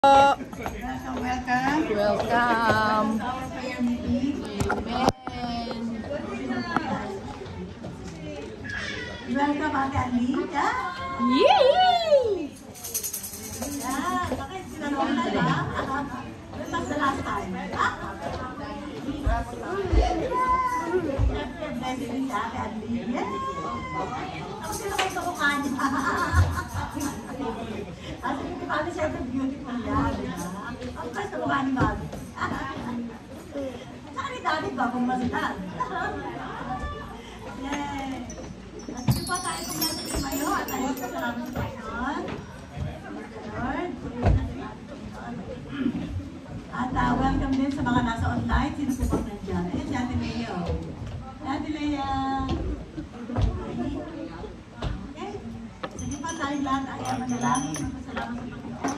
Welcome. Welcome. Amen. Welcome, Ate Alita. Yay! Yeah, bakit sinanong na ba? When was the last time? Blessing si Ate Alita. Ako sila kayo sa mukha niya. At hindi pa siya ito beautiful yan. Ang basta mukha ni Bobby. Saka ni Daddy bagong masitan. Yay! At hindi po tayo kumasa si Mayo at tayo sa salamat sa Panginoon. Lord. At welcome din sa mga nasa online. Sino po bang nandiyan? Ayun si Ate Lea. Ate Lea. Okay. Sige pa tayo lahat ay manalangin. Magpasalamat sa Panginoon.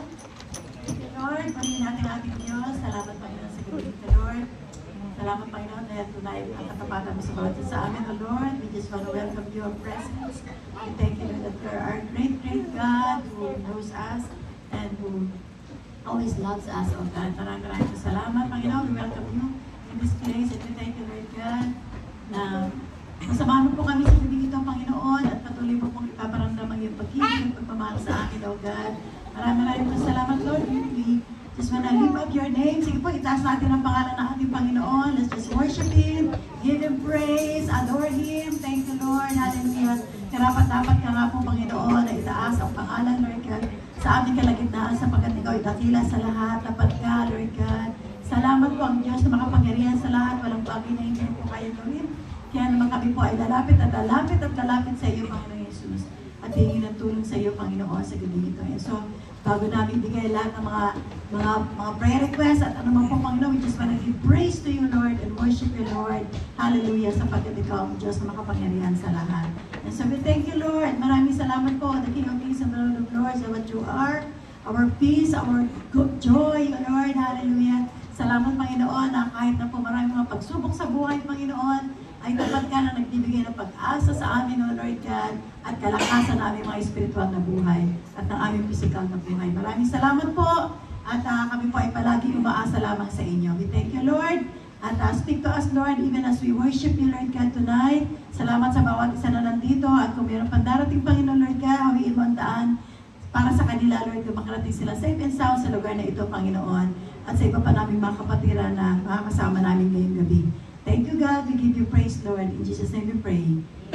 Lord, pagin natin ating Diyos. Salamat Panginoon sa gabi nito, Lord. Salamat Panginoon dahil tunay ang katapatan mo sa bawat sa amin, O Lord. We just want to welcome your presence. We thank you that you are our great, great God who knows us and who always loves us, O God. Maraming salamat, Panginoon. We welcome you in this place and we thank you, Lord God, na masamahan mo po kami sa bibig ito, Panginoon, at patuloy mo pong ipaparamdam ang iyong pag-ibig, pagpamahal sa akin, O God. Maraming salamat, Lord. We just wanna lift up your name. Sige po, itaas natin ang pangalan ng ating Panginoon. Let's just worship Him, give Him praise, adore Him. Thank you, Lord. Hallelujah. Karapat-dapat ka nga po, Panginoon, na itaas ang pangalan, Lord God, sa aming kalagitnaan sapagkat ikaw ay dakila sa lahat. Dapat ka, Lord God. Salamat po ang Diyos na makapangyarihan sa lahat. Walang bagay na hindi po kaya gawin. Kaya naman kami po ay lalapit at lalapit at lalapit sa iyo, Panginoon Jesus. At hingin ng tulong sa iyo, Panginoon, sa gabi ito. So, bago namin bigay lahat ng mga prayer requests at ano man po, Panginoon, we just want to give praise to you, Lord, and worship you, Lord. Hallelujah, sapagkat ikaw ang Diyos na makapangyarihan sa lahat. And so we thank you, Lord. Maraming salamat po, the King of Kings and the Lord of Lords, and what you are, our peace, our joy, Lord. Hallelujah. Salamat, Panginoon, na kahit na po maraming mga pagsubok sa buhay, Panginoon, ay dapat ka na nagbibigay ng pag-asa sa amin, O Lord God, at kalakasan ng aming mga espiritual na buhay at ng aming physical na buhay. Maraming salamat po at kami po ay palagi umaasa lamang sa inyo. We thank you, Lord, at speak to us, Lord, even as we worship you, Lord God, tonight. Salamat sa bawat isa na nandito at kung mayroon pang darating, Panginoon, Lord God, hawiin mo ang daan para sa kanila, Lord, kung makarating sila safe and sound sa lugar na ito, Panginoon, at sa iba pa namin mga kapatiran na makakasama namin ngayong gabi. Thank you, God. We give you praise, Lord. In Jesus' name we pray.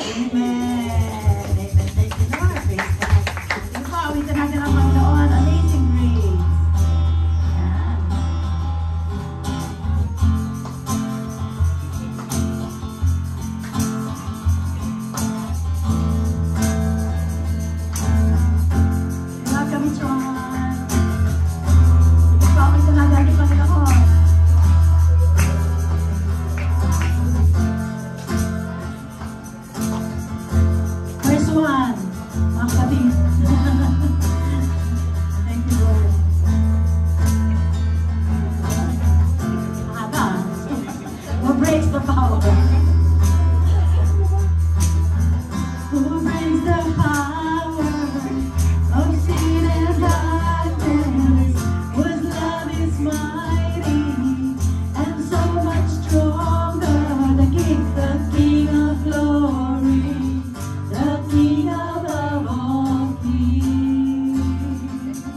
Amen. Amen. Thank you, Lord. Praise God. Ito po, awitan natin ang Panginoon. Amazing grace. Welcome, John. Ito po, awitan natin ang Panginoon. Thank you, Lord. Who breaks the power? Who brings the power of sin and darkness? Whose love is mighty and so much stronger. The King of glory, the King of all kings.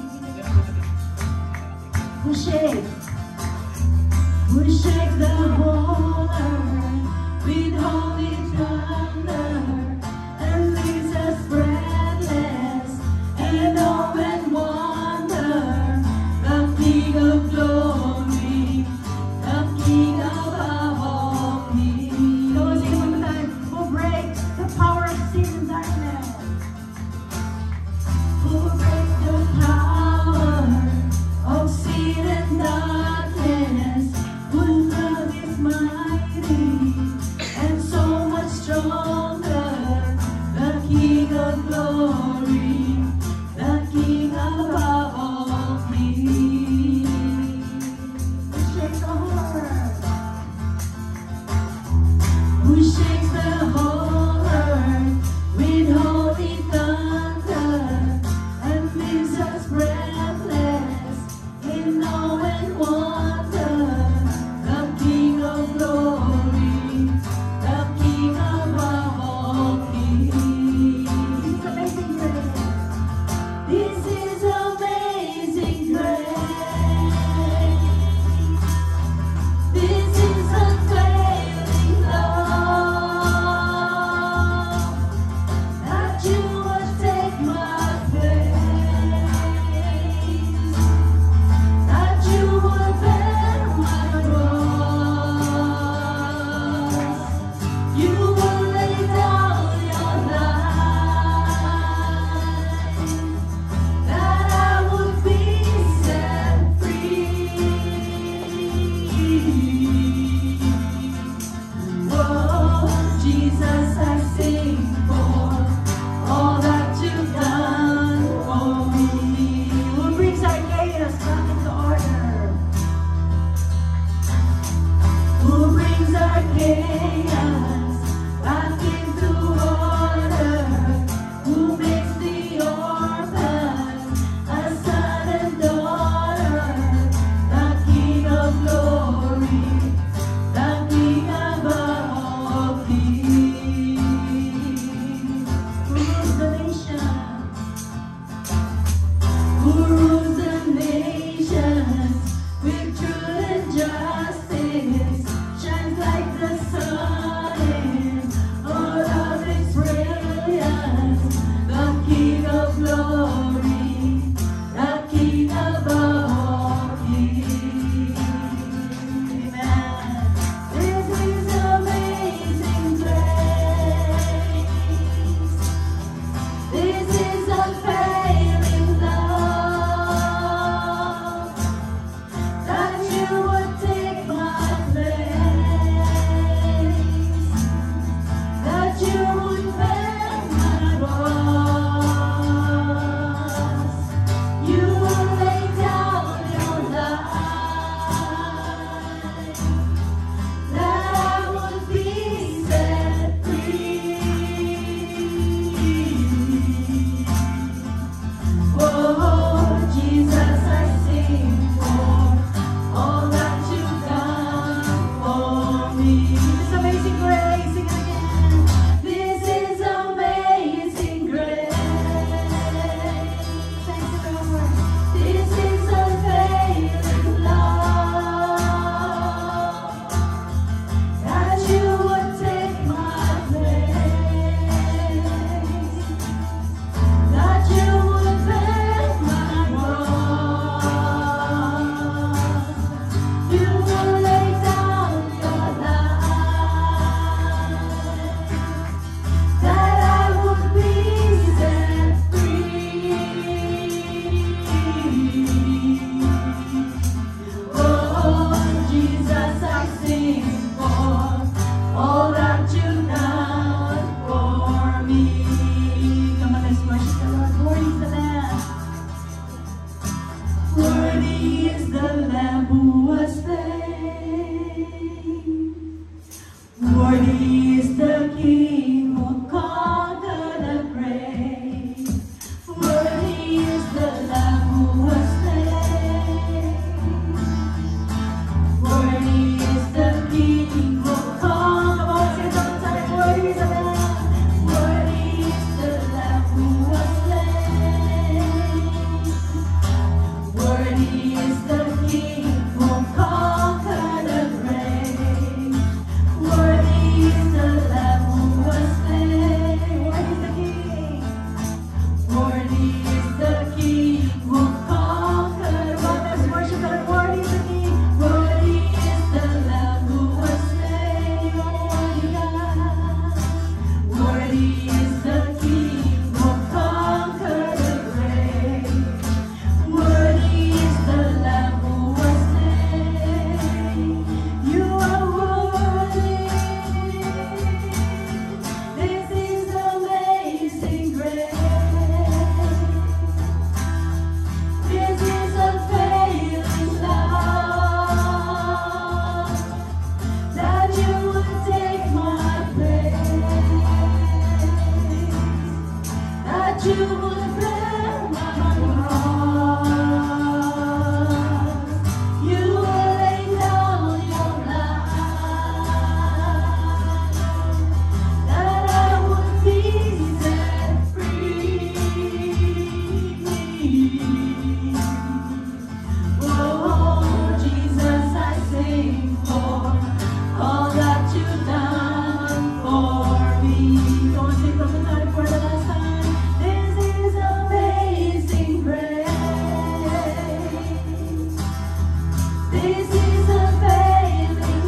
Who shakes the whole earth with holy thunder and leaves us breathless and awe and wonder. The King of glory, the King of all kings. Go sing one more time. Who breaks the power of sin and darkness? Who breaks the power of sin and darkness? Whose love is mighty and so much stronger. Worthy is the King who conquered the grave. Worthy is the Lamb who was slain. Worthy is the King who conquered. Worthy is the Lamb. Worthy is the Lamb who was slain. Worthy is the King who conquered the grave. Worthy is the Lamb who was slain. Worthy is the King. Worthy is the King who conquered. Well, let's worship the Lord. Worthy is the King. Worthy is the Lamb who was slain. Worthy God. Worthy is the King who conquered the grave. Worthy is the Lamb who was slain. You are worthy. This is amazing grace. This is unfailing love, that you would take my place, that you would bear my cross. You will lay down your life, that I would be set free. Oh, Jesus, I sing for all that you've done for me. Don't sing from the time for the last time. This is amazing grace. This is unfailing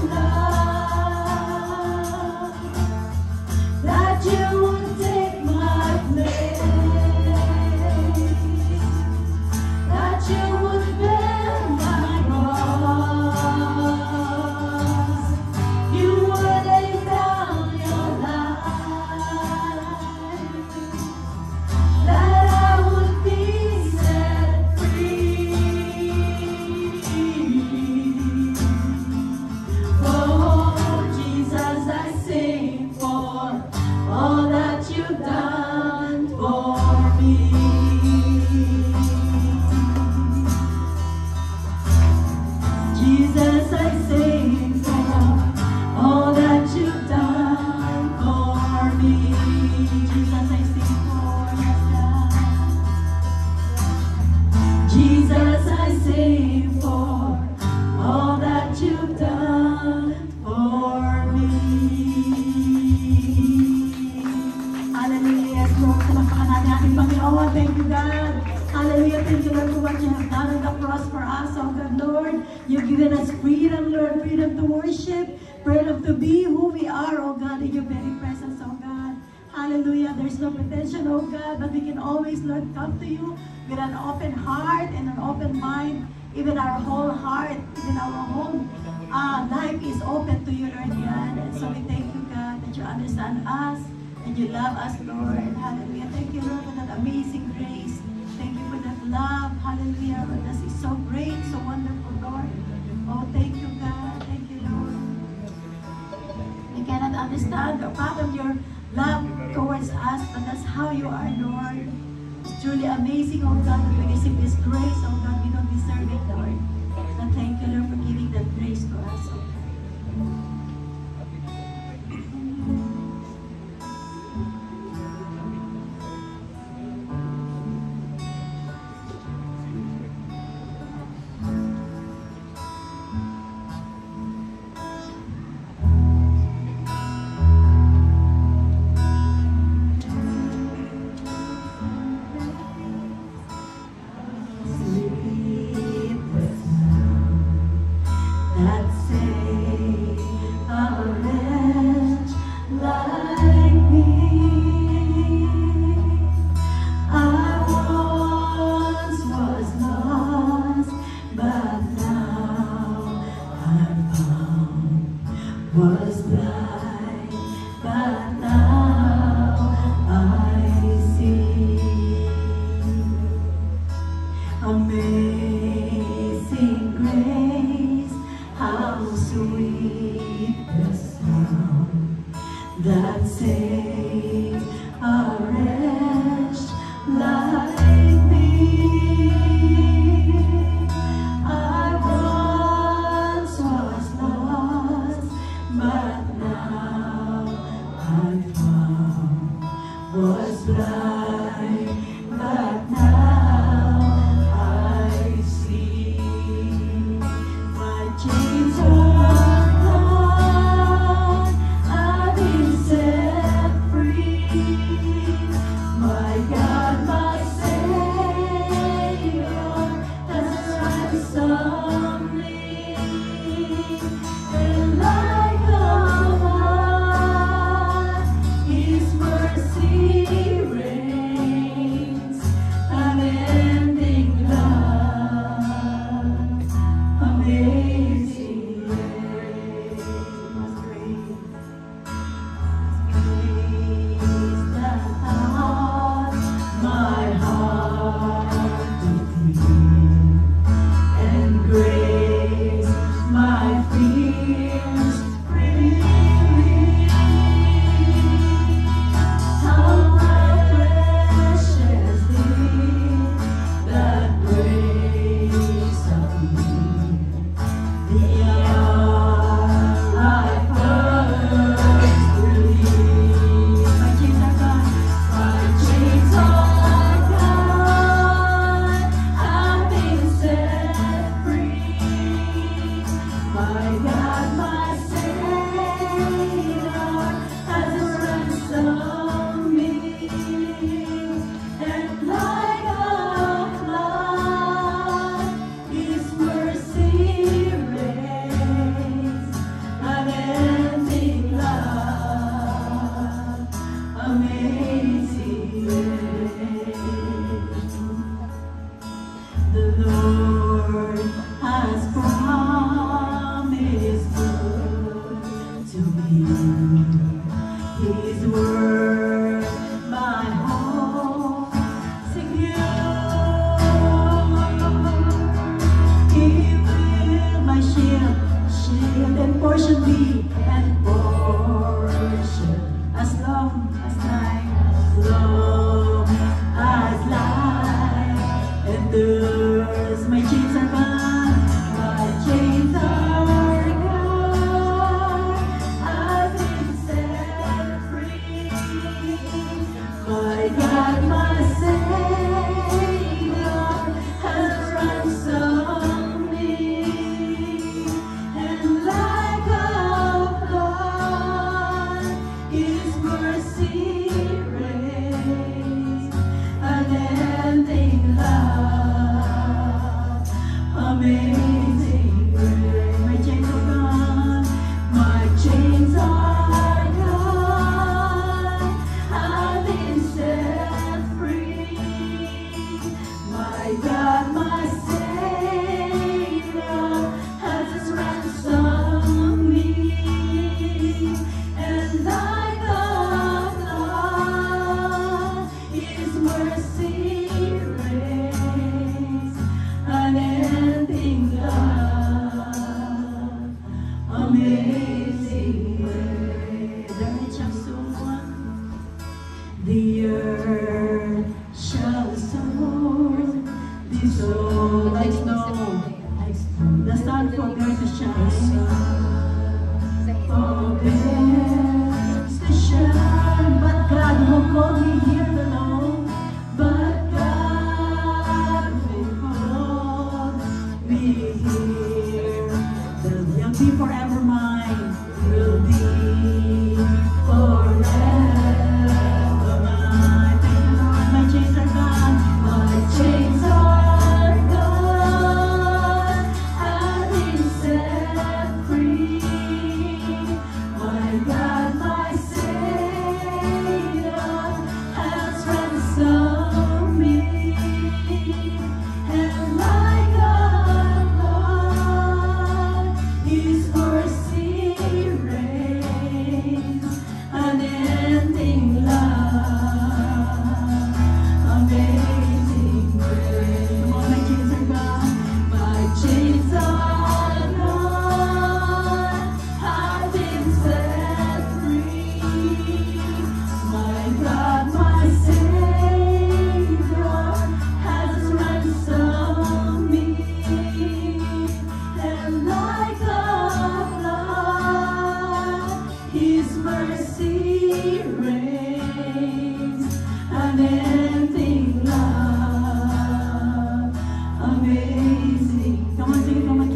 love, that you would take my place, that you would bear my cross. You would lay down your life, that I would be set free. Oh, Jesus, I sing for all that you've done for me. Jesus, I sing for all that you've done for me. Jesus, I sing for, yes, God. Jesus, I sing for all that you've done for me. Hallelujah. Yes, Lord. Salamat natin ating Panginoon. Thank you, God. Hallelujah. Thank you, Lord, for what you have done on the cross for us, oh God, Lord. You've given us freedom, Lord, freedom to worship, freedom to be who we are, oh God, in your very presence, oh God. Hallelujah. There's no pretension, oh God, but we can always, Lord, come to you with an open heart and an open mind. Even our whole heart, even our whole life is open to you, Lord God. And so we thank you, God, that you understand us and you love us, Lord. Hallelujah. Thank you, Lord, for that amazing grace. Thank you for that love. Hallelujah. This is so great, so wonderful, Lord. Oh, thank you, God. Thank you, Lord. We cannot understand or fathom your love towards us, but that's how you are, Lord. It's truly amazing, oh God, that we receive this grace, oh God. We don't deserve it, Lord. And thank you, Lord, for giving that grace to us, oh God. Sweet save a wretch like me. I once was lost, but now I found. Was blind, but now I see. My chains are gone, I've been set free. My God, my Savior has ransomed me. And like a flood, His mercy reigns, unending love, amazing grace. Grace that taught my heart to feel, and grace my fears relieve. How precious is that grace of me, the hour I first believed. My chains are gone, my chains are gone, I've been set free. My God, my Savior has ransomed me. And like a flood, His mercy reigns, unending love, amazing grace. The Lord has promised good to me. His word, my hope secure. He will my shield and portion be, and portion as long as life endures. My chains are gone, my chains are gone, I've been set free. My God, my Savior has ransomed me. And like a flood, His mercy reigns, unending love, amazing grace. My chains are gone, my chains are gone, I've been set free. My God, my Savior has ransomed me. And like a flood, His mercy reigns, unending love, amazing grace. The earth shall soar, the soul like snow, the sun forgets to shine, forgets to shine. But God who called me here alone, but God who called me here, will be forever mine, will be forever mine. Thank you, Lord. My chains are gone, my chains are gone, I've been set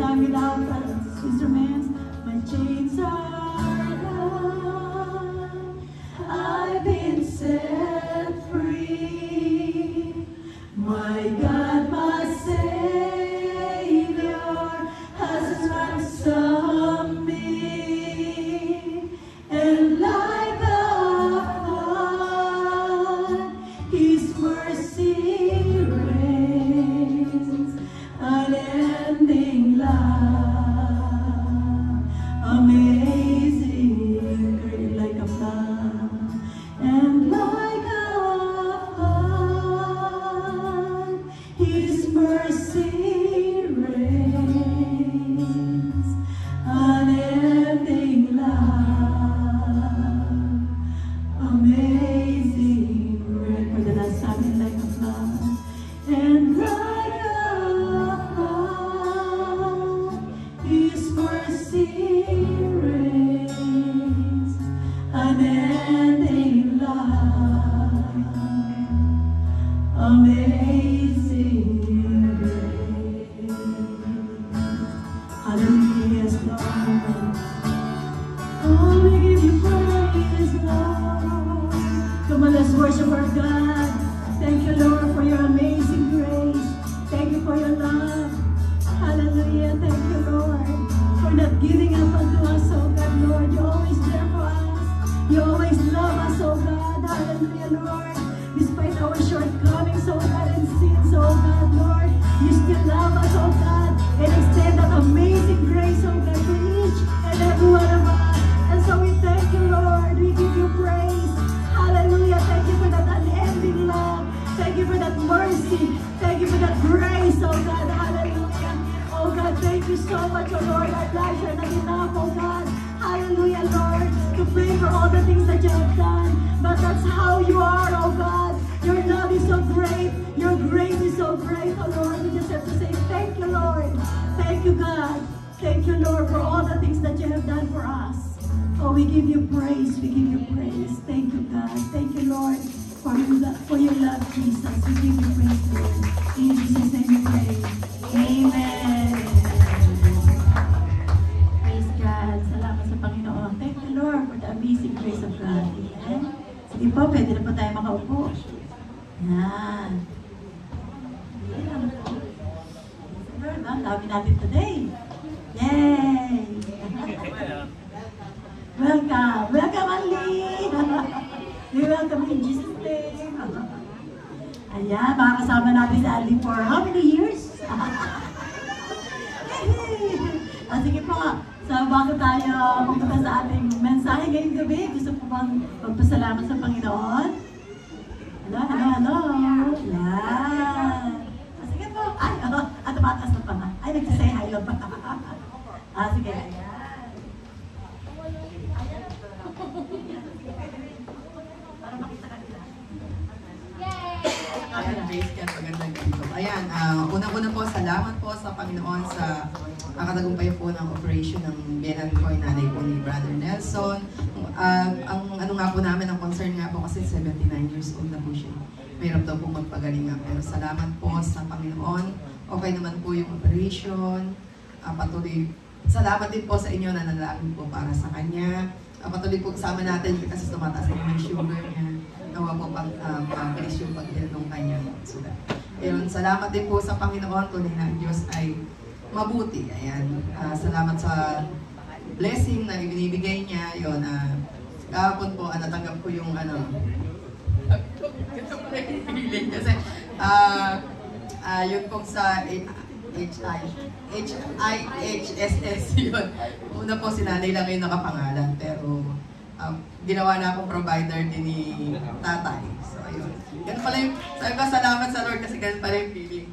sung it out as instruments. My chains are gone. I've been set free. My God, my Savior, has ransomed me, and like a flood, His mercy reigns, unending love, amazing, great like a flood, and like a flood, His mercy reigns, unending love, amazing, great for the last time like a flood, and like a flood, His mercy reigns, unending love, amazing grace. Hallelujah, yes, Lord. Oh, we give you praise, Lord. Come on, let's worship our God. Thank you, Lord, for your amazing grace. Thank you for your love. Hallelujah. Thank you, Lord, for not giving up unto us, oh God, Lord. You're always there for us. You always love us, oh God. Hallelujah, Lord. Despite our shortcomings, oh God, and sins, oh God, Lord, you still love us, oh God, and extend that amazing grace, oh God, to each and every one of us. And so we thank you, Lord. We give you praise. Hallelujah. Thank you for that unending love. Thank you for that mercy. Thank you for that grace, oh God. Hallelujah. Oh God, thank you so much, oh Lord. Our lives are not enough, oh God. Hallelujah, Lord, to pray for all the things that you have done. But that's how you are, oh God. Your love is so great. Your grace is so great, oh Lord. We just have to say thank you, Lord. Thank you, God. Thank you, Lord, for all the things that you have done for us. Oh, we give you praise. We give you praise. Thank you, God. Thank you, Lord, for your love, Jesus. We give you praise, Lord. In Jesus' name we pray. Amen. Praise God. Salamat sa Panginoon. Thank you, Lord, for the amazing grace of God. Amen. Sige po, pwede na po tayo makaupo. Yan. Lord, ang dami natin today. Yay! Welcome! Welcome, Ali! We welcome you in Jesus' name. Ayan, makakasama natin si Ali for how many years? Sige po, so bago tayo pumunta sa ating mensahe ngayong gabi, gusto po bang magpasalamat sa Panginoon? Hello. Yan. Sige po. Ay, tumataas na pa nga. Ay, nagsasay hi lang pa. Sige. Magandang gabi po. Ayan, unang-una po, salamat po sa Panginoon sa katagumpay po ng operation ng biyenan ko, nanay po ni Brother Nelson. Ang ano nga po namin, ang concern nga po kasi 79 years old na po siya. Mayroon daw po magpagaling nga. Pero salamat po sa Panginoon. Okay naman po yung operation. Patuloy. Salamat din po sa inyo na nanalangin po para sa kanya. Patuloy po kasama natin kasi tumataas naman yung sugar niya. Nawa po pag-bilis yung pag-heal ng kanyang sugat. Ayun, salamat din po sa Panginoon. Tunay na ang Diyos ay mabuti. Ayan. Salamat sa blessing na ibinibigay niya. Ayun, kahapon po, natanggap ko yung kasi yun po sa HIHSS yun. Una po si nanay lang yung nakapangalan, pero ginawa na akong provider din ni tatay. So ayun. Ganun pala yung, sabi ko salamat sa Lord kasi ganun pala yung feeling.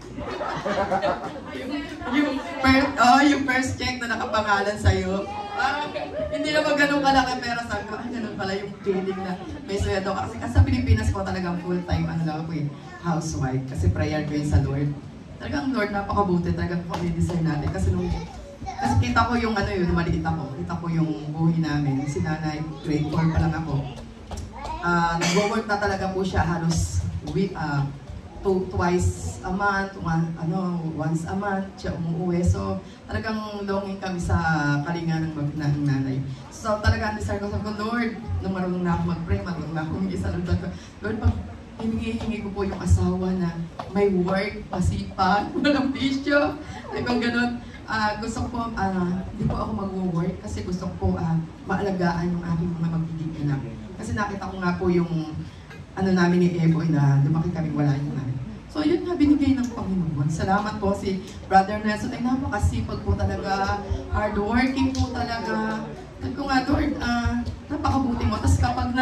yung first check na nakapangalan sa'yo. Hindi naman ganun kalaki, pero sabi ko, ganun pala yung feeling na may sweldo. Kasi sa Pilipinas po talagang full-time, lang ako housewife. Kasi prayer ko yun sa Lord. Talagang Lord, napakabuti. Talagang pag-design natin. Kasi kita ko yung yung maliit ako. Kita ko yung buhay namin. Si nanay, grade 4 pa lang ako. Nag-work na talaga po siya halos twice a month, once a month siya umuwi. So talagang longing kami sa kalinga ng nanay. So talaga desire ko sa Lord, nung marunong na ako mag-pray, marunong na ako mag-isa, Lord, pag hiningi ko po yung asawa na may work, masipag, walang bisyo, kung ganun. Gusto ko hindi po ako mag-work kasi gusto ko maalagaan yung aking mga magiging anak. Kasi nakita ko nga po yung namin ni Eboy na lumaki kami wala yung nanay. So yun nga, binigay ng Panginoon. Salamat po si Brother Nelson. Ay napakasipag po talaga, hardworking po talaga. At ko nga, Lord, napakabuti mo. Tapos kapag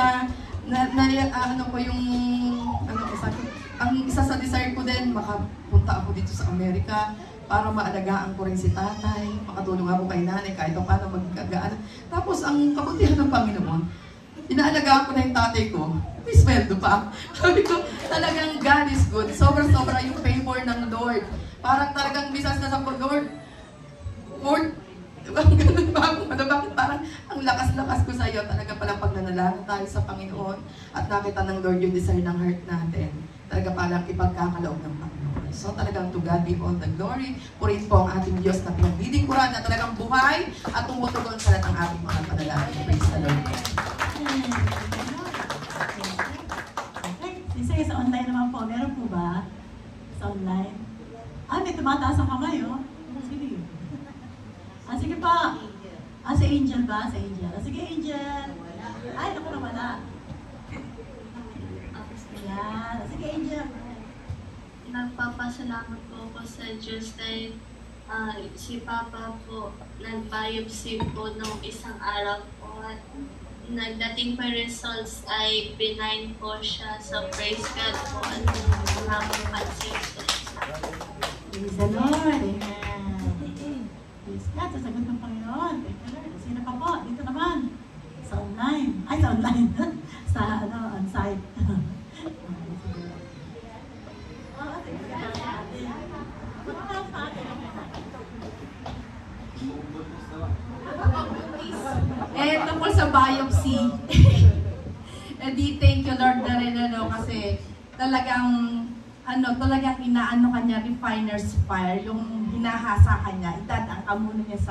ang isa sa desire ko din, makapunta ako dito sa Amerika para maalagaan ko rin si tatay, makatulong ako kay nanay, kahit o paano magkagaan. Tapos ang kabutihan ng Panginoon, inaalagaan ko na yung tatay ko, may sweldo pa. Sabi ko, talagang God is good. Sobra-sobra yung favor ng Lord. Parang talagang bisas na sa Lord, ganun ba ako? Bakit parang ang lakas-lakas ko sa iyo? Talaga pala pag nanalangin tayo sa Panginoon at nakita ng Lord yung desire ng heart natin, talaga palang ipagkakaloob ng Panginoon. So talagang to God be all the glory. Purihin po ang ating Diyos na pinaglilingkuran na talagang buhay at tumutugon sa lahat ng ating mga panalangin. Praise the Lord. Okay, sa online naman po, meron po ba? Sa online? May tumataas ang kamay, oh. Sige. Sige pa. Si Angel ba? Si Angel. Sige, Angel. Ay, naku na wala. Ayan. Sige, Angel. Nagpapasalamat po ako sa Diyos dahil si Papa po nag-biopsy po nung isang araw po at nagdating pa results ay benign po siya. So praise God po at maraming pansin po siya. Praise the Lord. Amen. Praise God. Sasagot ng Panginoon. Thank you, Lord. Sino pa po? Dito naman. Sa online. Ay, sa online. Sa on-site. Tungkol sa biopsy. Di thank you Lord na rin kasi talagang inaano kanya refiner's fire, yung hinahasa kanya, idadaan ka muna niya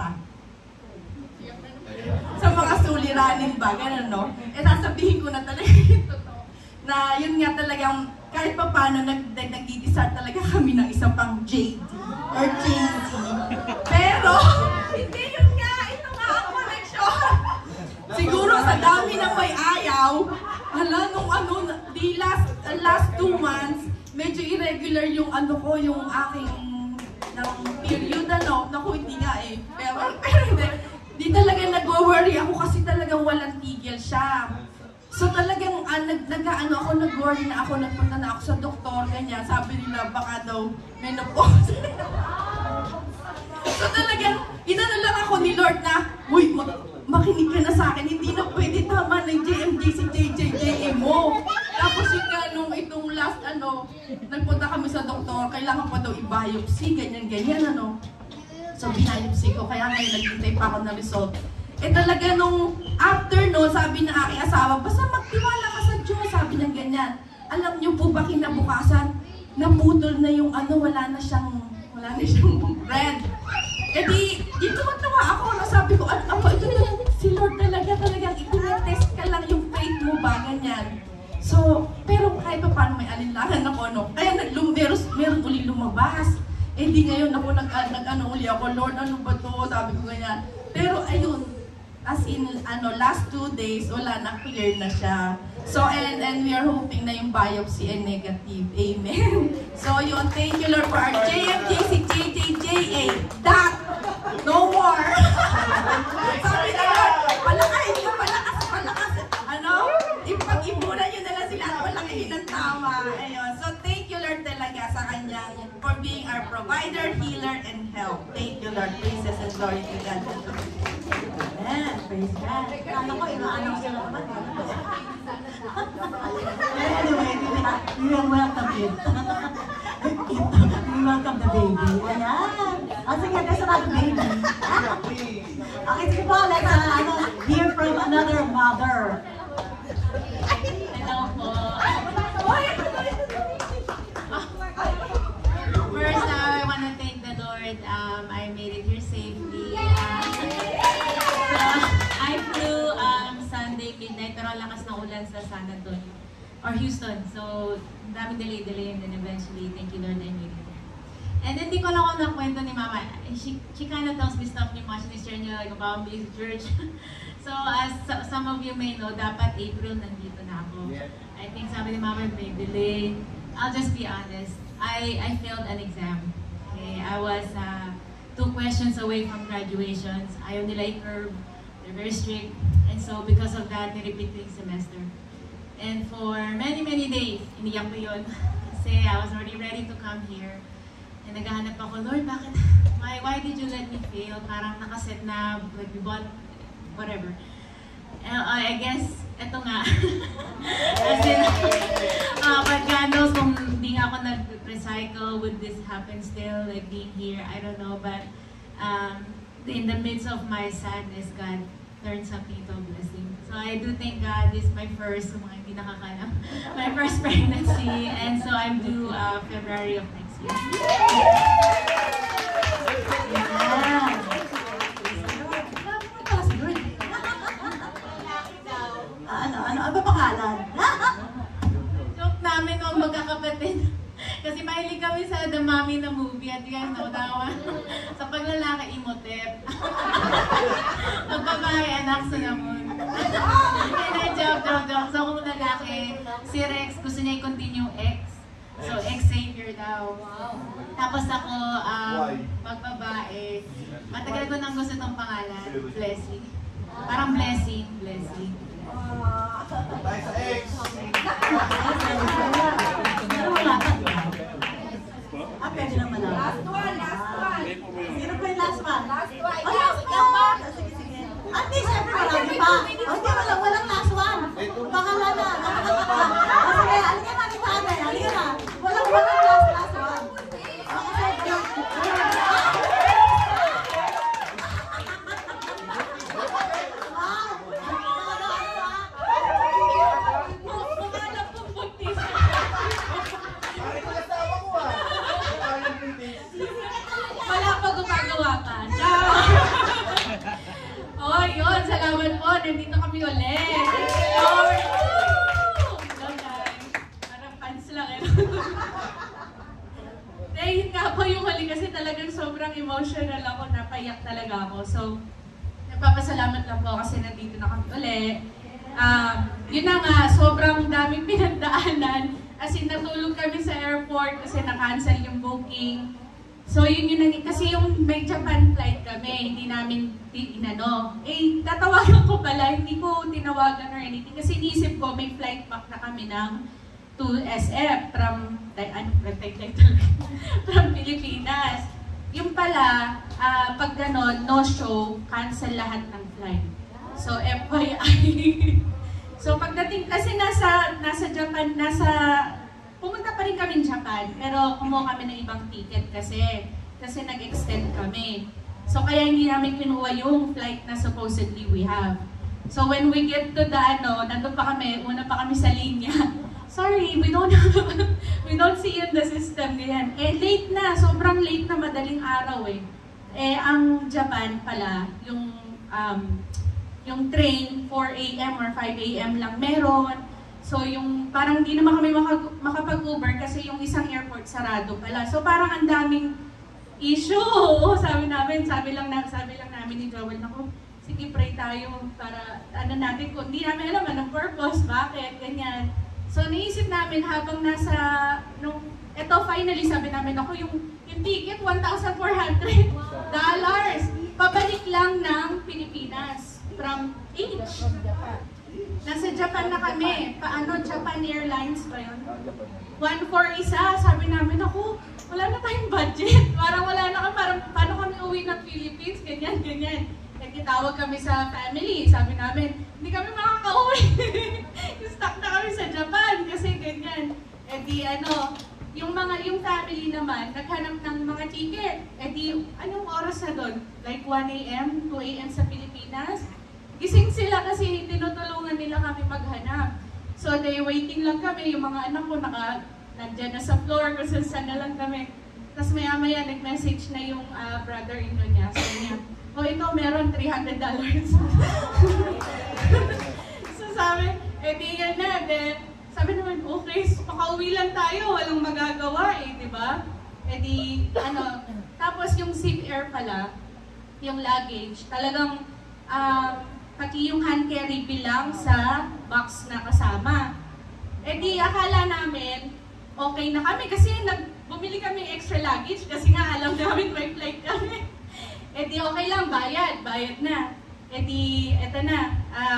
sa mga suliranin ba, gano'n no? Sasabihin ko na talaga na yun nga talagang kahit pa paano nag-decide talaga kami ng isa pang JD or JC. Pero, hindi yun nga, ito nga ang connection. Siguro sa dami na may ayaw, di last 2 months, medyo irregular yung yung aking period, naku, hindi nga eh. Pero hindi talaga nag-worry ako kasi talagang walang tigil siya. So talagang nag-worry na ako, nagpunta na ako sa doktor, ganyan. Sabi nila, baka daw menopause. So talagang, lang ako ni Lord na, uy, makinig ka na sa akin, hindi na pwede tama ng JMJCJJJA mo. Tapos yung itong last, nagpunta kami sa doktor, kailangan pa daw i-biopsy, ganyan, So biopsy ko, kaya ngayon naghintay pa ako na result. Talaga nung after sabi ng aking asawa, basta magtiwala ka sa Diyos, sabi niya ganyan. Alam niyo po ba kinabukasan, naputol na yung wala na siyang bread. Di tumatawa ako, sabi ko, ito si Lord talagang itinetest ka lang yung faith mo ba, ganyan. So, pero kahit pa paano may alinlangan ako, kaya meron uli lumabas. Di ngayon ako uli ako, Lord, ano ba to? Sabi ko ganyan. Pero ayun, as in, last 2 days, wala na, clear na siya. So, and we are hoping na yung biopsy ay negative. Amen. So, yun, thank you Lord for our JMJCJJJA. That! No more! Sabi ni Lord, palakayin nyo, palakas. Ipag-ipunan nyo na lang sila at palakihin ng tama. Ayun. So, thank you Lord talaga sa kanyang for being our provider, healer, and help. Thank you Lord. Praises and glory to God. Amen. Praise God. Kala ko, inaanong sila naman. Anyway, we will welcome it. We welcome the baby. Ayan. Sige, there's another baby. Okay, sige po, let's hear from another mother. Hello po. dyan sa San Antonio or Houston. So, daming delay, and then eventually, thank you Lord, I made it. And then, di ko lang ako nakwento ni Mama. She kind of tells me stuff ni Mama, siya niya, like, about Blaze Church. So, as some of you may know, dapat April nandito na ako. I think sabi ni Mama, may delay. I'll just be honest. I failed an exam. Okay? I was 2 questions away from graduations. Ayaw nila i-curve. They're very strict. And so, because of that, nirepeat ko yung semester. And for many, many days, iniyak ko yun. Kasi I was already ready to come here. And naghahanap ako, Lord, bakit? Why did you let me fail? Parang nakaset na, like we bought, whatever. I guess, eto nga. As in, but God knows kung hindi nga ako nag-recycle, would this happen still, like being here? I don't know, but in the midst of my sadness, God turned something into a blessing. So I do thank God, this is my first, mga hindi nakakalam, my first pregnancy, and so I'm due February of next year. Yeah. Ano ba pangalan? Joke namin nung magkakapatid. Kasi mahilig kami sa The Mommy na movie at you guys know that one. Sa paglalaki, Imhotep. Pag babae, anak sa namon. Joke. So kung lalaki, si Rex, gusto niya i-continue X. So X-Savior daw. Tapos ako, pag babae, matagal ko nang gusto itong pangalan, Blessing. Parang blessing. Tayo sa X! Pwede naman lang. Last one. Sino pa yung last one? Last one. Ikaw ba? Sige. At least, syempre marami pa. Walang last one. Bakala na. Sige, halika na kita, Ate. Halika na. Walang last one. Wala pa gumagawa pa. Oh, yun. Salamat po. Nandito kami ulit. Lord. Parang fans lang eh. Dahil nga po yung huli kasi talagang sobrang emotional ako. Napaiyak talaga ako. So, nagpapasalamat lang po kasi nandito na kami ulit. Yun na nga, sobrang daming pinagdaanan. As in, natulog kami sa airport kasi na-cancel yung booking. So yun kasi yung may Japan flight kami, hindi namin inano. Tatawagan ko pala, hindi ko tinawagan or anything kasi inisip ko may flight back na kami to SF from Pilipinas. Yung pala, pag ganon, no show, cancel lahat ng flight. So FYI. So pagdating, kasi nasa Japan, pumunta pa rin kami Japan, pero kumuha kami ng ibang ticket kasi nag-extend kami. So kaya hindi namin kinuha yung flight na supposedly we have. So when we get to the nandun pa kami, una pa kami sa linya. Sorry, we don't see you in the system, ganyan. Late na, sobrang late na, madaling araw eh. Ang Japan pala, yung train 4 AM or 5 AM lang meron. So yung parang hindi naman kami makapag-Uber kasi yung isang airport sarado pala. So parang ang daming issue. Sabi lang namin ni Joel, naku, sige pray tayo para natin, kung hindi namin alam anong purpose, bakit, ganyan. So naisip namin habang eto finally sabi namin, ako yung ticket $1,400. Pabalik lang ng Pilipinas from H. Nasa Japan na kami. Japan Airlines ba yun? 1 isa. Sabi namin, ako, wala na tayong budget. Parang wala na paano kami uwi ng Philippines? Ganyan. Nagtitawag kami sa family. Sabi namin, hindi kami makaka-uwi. Stuck na kami sa Japan kasi ganyan. Yung family naman, naghanap ng mga ticket. Anong oras na doon? Like 1 AM, 2 AM sa Pilipinas? Gising sila kasi tinutulungan nila kami maghanap. So, waiting lang kami. Yung mga anak ko nandyan na sa floor kung saan na lang kami. Tapos maya-maya nag-message na yung brother-in-law niya. Sabi niya, ito meron $300. So sabi, Eh di yan na, then sabi naman, okay, makauwi lang tayo, walang magagawa eh, di ba? Eh di, tapos yung safe air pala, yung luggage, talagang pati yung hand carry bilang sa box na kasama. Eh di, akala namin, okay na kami kasi bumili kami extra luggage kasi nga alam namin may flight kami. Eh di, okay lang, bayad na. Eh di, eto na,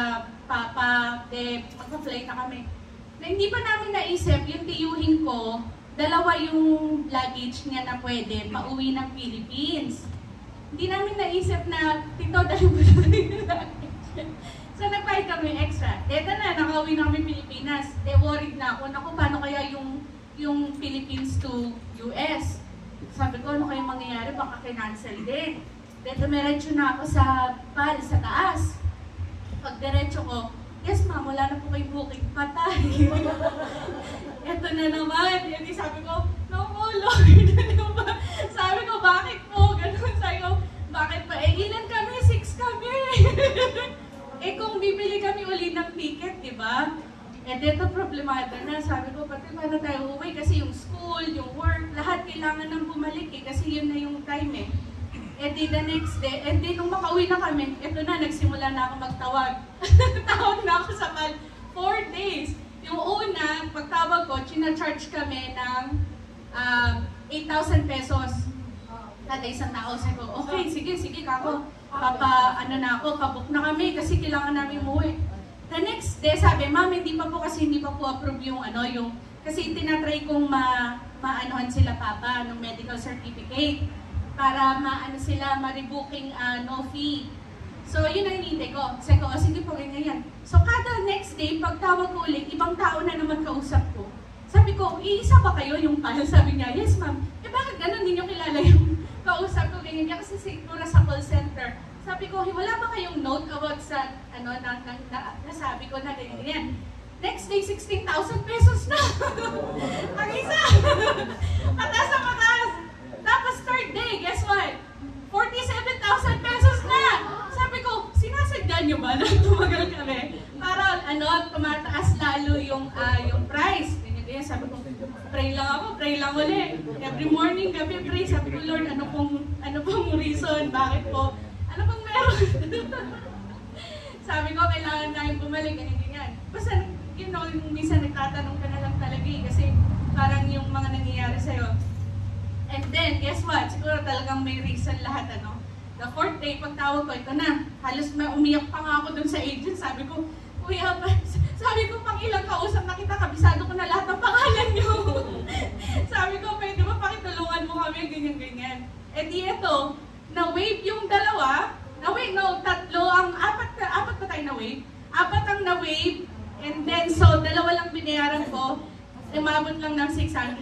magpa-flight na kami. Na hindi pa namin naisip, yung tiyuhin ko, dalawa yung luggage niya na pwede pauwi ng Philippines. Hindi namin naisip na, tito, dahil mo na yung luggage. So, nagbayad kami extra. Eto na, nakauwi na kami Pilipinas. Worried na ako, naku, paano kaya yung Philippines to US? Sabi ko, ano kayong mangyayari? Baka kinancel din. Dumiretso na ako sa taas. Pag diretso ko, yes ma'am, wala na po kayong booking, patay. Eto na naman. Yan, sabi ko, no, Lord. Sabi ko, bakit po? Ganun, sabi ko, bakit pa? Eh, ilan kami? 6 kami. Eh, kung bibili kami uli ng ticket, di ba? Eh, dito problemado na. Sabi ko, pati paano tayo uwi? Kasi yung school, yung work, lahat kailangan nang bumalik eh. Kasi yun na yung time eh. Eh, di the next day, eh, di nung makauwi na kami, eto na, nagsimula na ako magtawag. Tawag na ako sa 4 days. Yung una, pagtawag ko, charge kami ng 8,000 pesos. Kada isang tao. Sabi ko, okay, sige, kako. Pabook na kami kasi kailangan namin umuwi. The next day, sabi, ma'am, hindi pa po approve yung kasi tinatry kong maanohan sila papa ng medical certificate para ma-rebooking no fee. So, yun ang hinihintay ko. Sabi ko, sige po, ganyan. So, kada next day, pagtawag ko ulit, ibang tao na naman kausap ko. Sabi ko, iisa ba kayo yung pala? Sabi niya, yes ma'am. Eh bakit ganun? Hindi niyo kilala yung kausap ko, ganyan niya. Kasi siguro sa call center. Sabi ko, wala ba kayong note about sa, nasabi ko na ganyan. Next day, 16,000 pesos na. Ang isa. Patas na patas. Tapos third day, guess what? 47,000 pesos na. Sabi ko, sinasadya niyo ba na tumagal kami? Para, tumataas lalo yung price. Ganyan, sabi ko, pray lang ulit. Every morning, gabi, pray. Sabi ko, Lord, ano pong reason? Bakit po? Ano pong meron? Sabi ko, kailangan tayong bumalik, ganyan. Basta, yung minsan nagtatanong ka na lang talaga eh, kasi parang yung mga nangyayari sa'yo. And then, guess what? Siguro talagang may reason lahat, The fourth day, pagtawag ko, ito na. Halos umiyak pa nga ako dun sa agent. Sabi ko, kuya, sabi ko, pang ilang kausap na kita, kabisado ko na lahat ng pangalan niyo. Sabi ko, pwede ba pakitulungan mo kami, ganyan. Eh di ito, na-wave yung dalawa, tatlo, apat pa tayo na-wave. 4 ang na-wave, and then, so, 2 lang binayaran ko, umabot lang ng 600.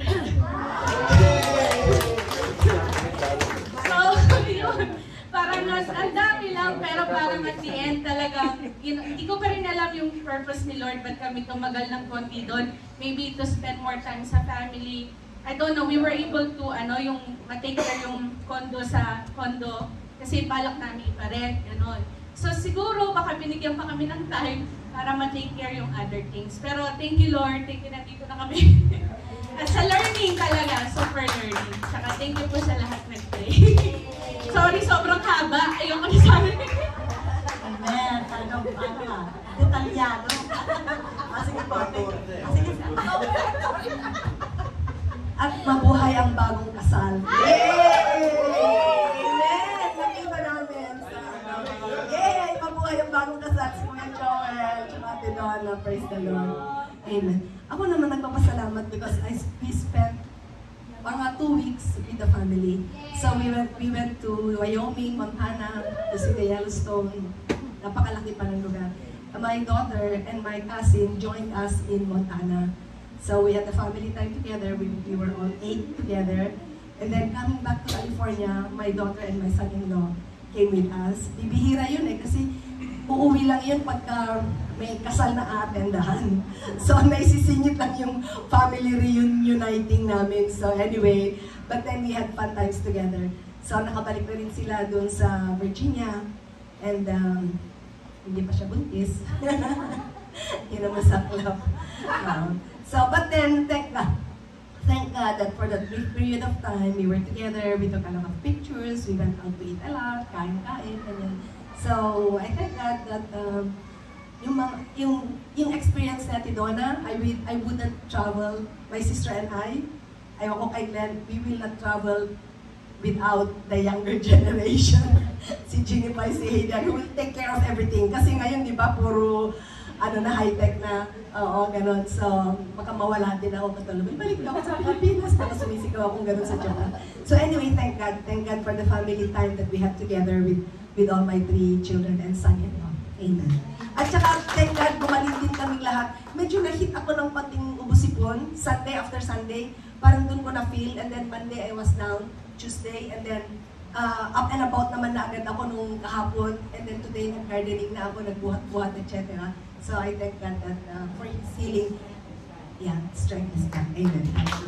So, yun. Parang ang dami lang, pero parang at the end talagang, hindi ko pa rin alam yung purpose ni Lord, ba't kami tumagal ng konti doon. Maybe to spend more time sa family. I don't know, we were able to, yung matake care yung condo sa condo, kasi balak namin iparent, gano'n. So siguro, baka binigyan pa kami ng time para matake care yung other things. Pero thank you Lord, thank you, nandito na kami. At sa learning talaga, super learning. Saka thank you po sa lahat nag-play. Sorry, sobrang haba. Ayoko na sabi. Amen. Talagang detalyado. Sige po. Sige. At mabuhay ang bagong kasal. Yay! Amen! Nakita namin sa yay! Mabuhay ang bagong kasal. Si Kuya Joel, tsaka Ate Donna. Praise the Lord. Amen. Ako naman nagpapasalamat because we spent mga 2 weeks with the family. So we went to Wyoming, Montana, to see the Yellowstone. Napakalaki pa ng lugar. My daughter and my cousin joined us in Montana. So we had the family time together. We were all 8 together. And then coming back to California, my daughter and my son-in-law came with us. Bibihira yun kasi uuwi lang yun pagka may kasal na aatendahan. So naisisingit lang yung family reuniting namin. So anyway, but then we had fun times together. So nakabalik na rin sila doon sa Virginia. And hindi pa siya buntis. Yun ang masaklap. But then, thank God that for that brief period of time, we were together, we took a lot of pictures, we went out to eat a lot, kain-kain, ganyan. So, I thank God that yung experience natin Donna, I wouldn't travel, my sister and I, ayaw ko kay Glenn, we will not travel without the younger generation. Si Ginny pa, si Hayden, who will take care of everything. Kasi ngayon, di ba, puro high-tech na, oo, ganun. So, baka mawala din ako katulad. Balik ako sa Pilipinas, tapos sumisigaw akong ganun sa Japan. So anyway, thank God for the family time that we have together with all my 3 children and son-in-law. Amen. At saka, thank God, bumalik din kaming lahat. Medyo na-hit ako ng pating ubusipon, Sunday after Sunday. Parang dun ko na-feel, and then Monday I was down, Tuesday, and then up and about naman na agad ako nung kahapon, and then today nag-gardening na ako, nagbuhat-buhat, etc. So I thank God that for His healing, strength is back. Amen.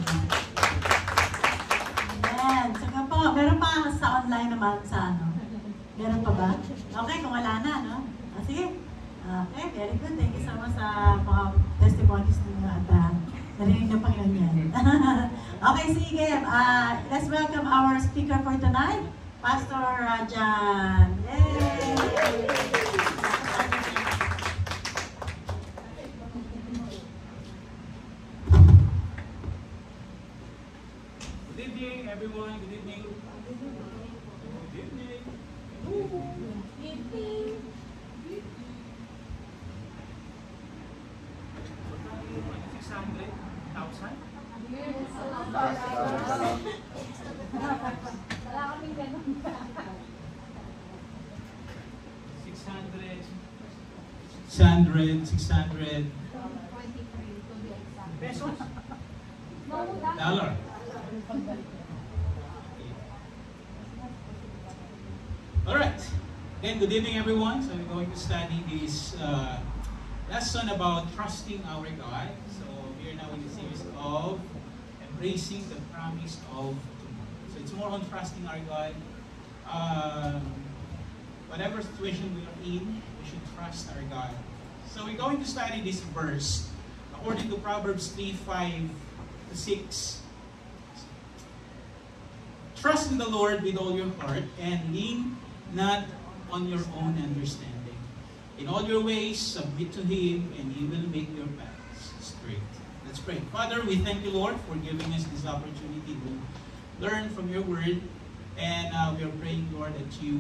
Amen. Saka po, meron pa sa online naman sa Meron pa ba? Okay, kung wala na, no? Sige. Okay, very good. Thank you so much sa mga testimonies ninyo at narinig ng Panginoon yan. Okay, sige. Let's welcome our speaker for tonight, Pastor John. Yay! Good evening, everyone. Good evening. Good evening. $600 pesos? Dollar. All right. Then, good evening, everyone. So we're going to study this lesson about trusting our God. So we are now in the series of embracing the promise of tomorrow. So it's more on trusting our God. Whatever situation we are in, we should trust our God. So we're going to study this verse according to Proverbs 3:5-6. Trust in the Lord with all your heart and lean not on your own understanding. In all your ways, submit to Him, and He will make your paths straight. Let's pray. Father, we thank you, Lord, for giving us this opportunity to learn from your word. And we are praying, Lord, that you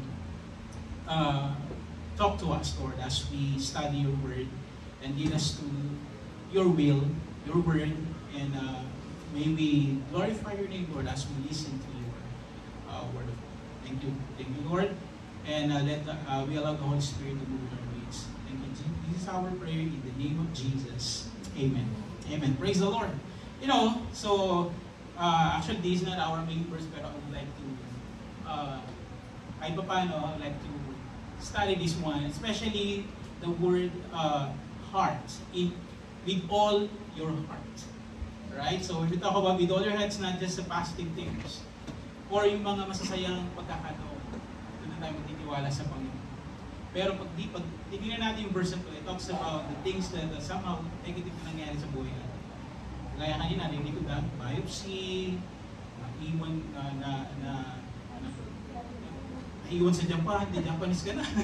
talk to us, Lord, as we study your word and lead us to your will, your word, and may we glorify your name, Lord, as we listen to your word of God. Thank you, Lord. And we allow the Holy Spirit to move in our midst. Thank you. This is our prayer in the name of Jesus. Amen. Amen. Praise the Lord. Actually, this is not our main verse, but I would like to, I would like to study this one, especially the word heart, with all your heart. Right? So, when we talk about with all your heart, it's not just the positive things or yung mga masasayang pagkakataon. Doon na tayo magtitiwala sa Panginoon. Pero pag tignan natin yung verse na ito, it talks about the things that somehow negative na nangyari sa buhay natin. Kaya kanina, narinig ko na biopsy, iwan iwan sa Japan, di Japanese ka na.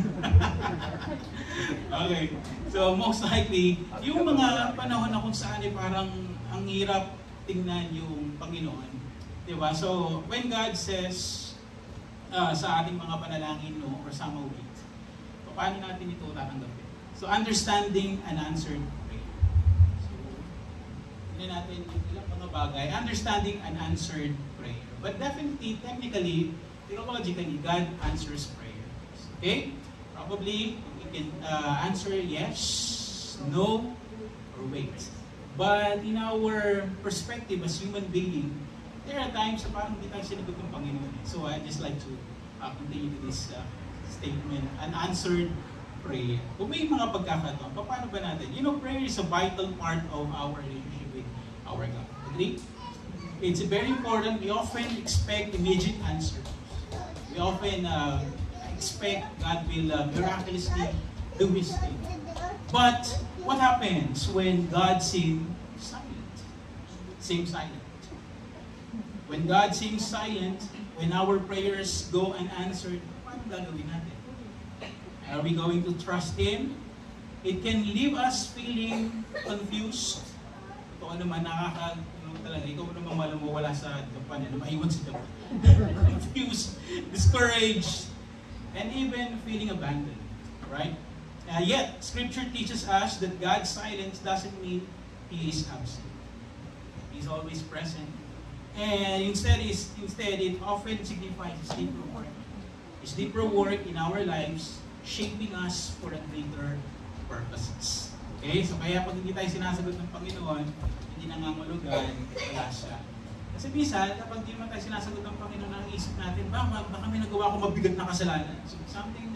Okay. So, most likely, yung mga panahon na kung saan parang ang hirap tingnan yung Panginoon. Diba? So, when God says sa ating mga panalangin, no, or somehow wait, paano natin ito tatanggapin? So, understanding an answered prayer. So, hindi natin yung ilang mga bagay. Understanding an answered prayer. But definitely, technically, theologically, God answers prayers. Okay? Probably, we can answer yes, no, or wait. But in our perspective as human being, there are times na parang hindi tayo sinagot ng Panginoon. So I just like to continue to this statement, an answered prayer. Kung may mga pagkakataon, paano ba natin? You know, prayer is a vital part of our relationship with our God. Agree? It's very important. We often expect immediate answers. We often expect God will miraculously do His thing. But what happens when God seems silent? Seems silent. When God seems silent, when our prayers go unanswered, paano gagawin natin? Are we going to trust Him? It can leave us feeling confused. Ito naman talaga, ikaw naman mawala sa Japan, maiwan sa Japan. Confused, discouraged, and even feeling abandoned. Right? Yet, Scripture teaches us that God's silence doesn't mean He is absent. He's always present. And instead, it often signifies His deeper work. His deeper work in our lives, shaping us for a greater purposes. Okay? So kaya pag hindi tayo sinasagot ng Panginoon, hindi nangangulugan, wala siya. Kasi minsan, kapag hindi naman tayo sinasagot ng Panginoon, naisip natin, baka may nagawa ko mabigat na kasalanan. So something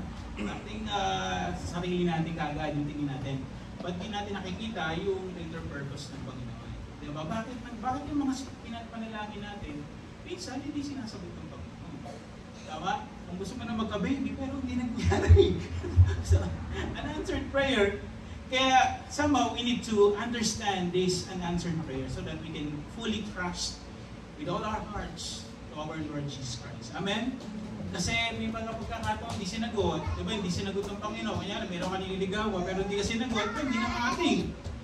sa sarili natin kaagad yung tingin natin. But hindi natin nakikita yung greater purpose ng Panginoon. Diba? Bakit yung mga panalangin natin, minsan hindi sinasagot ng Panginoon. Tama? Kung gusto mo na magka-baby, pero hindi nangyari. So, unanswered prayer. Kaya somehow we need to understand this unanswered prayer so that we can fully trust with all our hearts to our Lord Jesus Christ. Amen? Kasi may mga pagkakataon, hindi sinagot. Diba? Hindi sinagot ng Panginoon. Kanya, meron ka nililigawan, pero hindi ka sinagot, hindi na naating.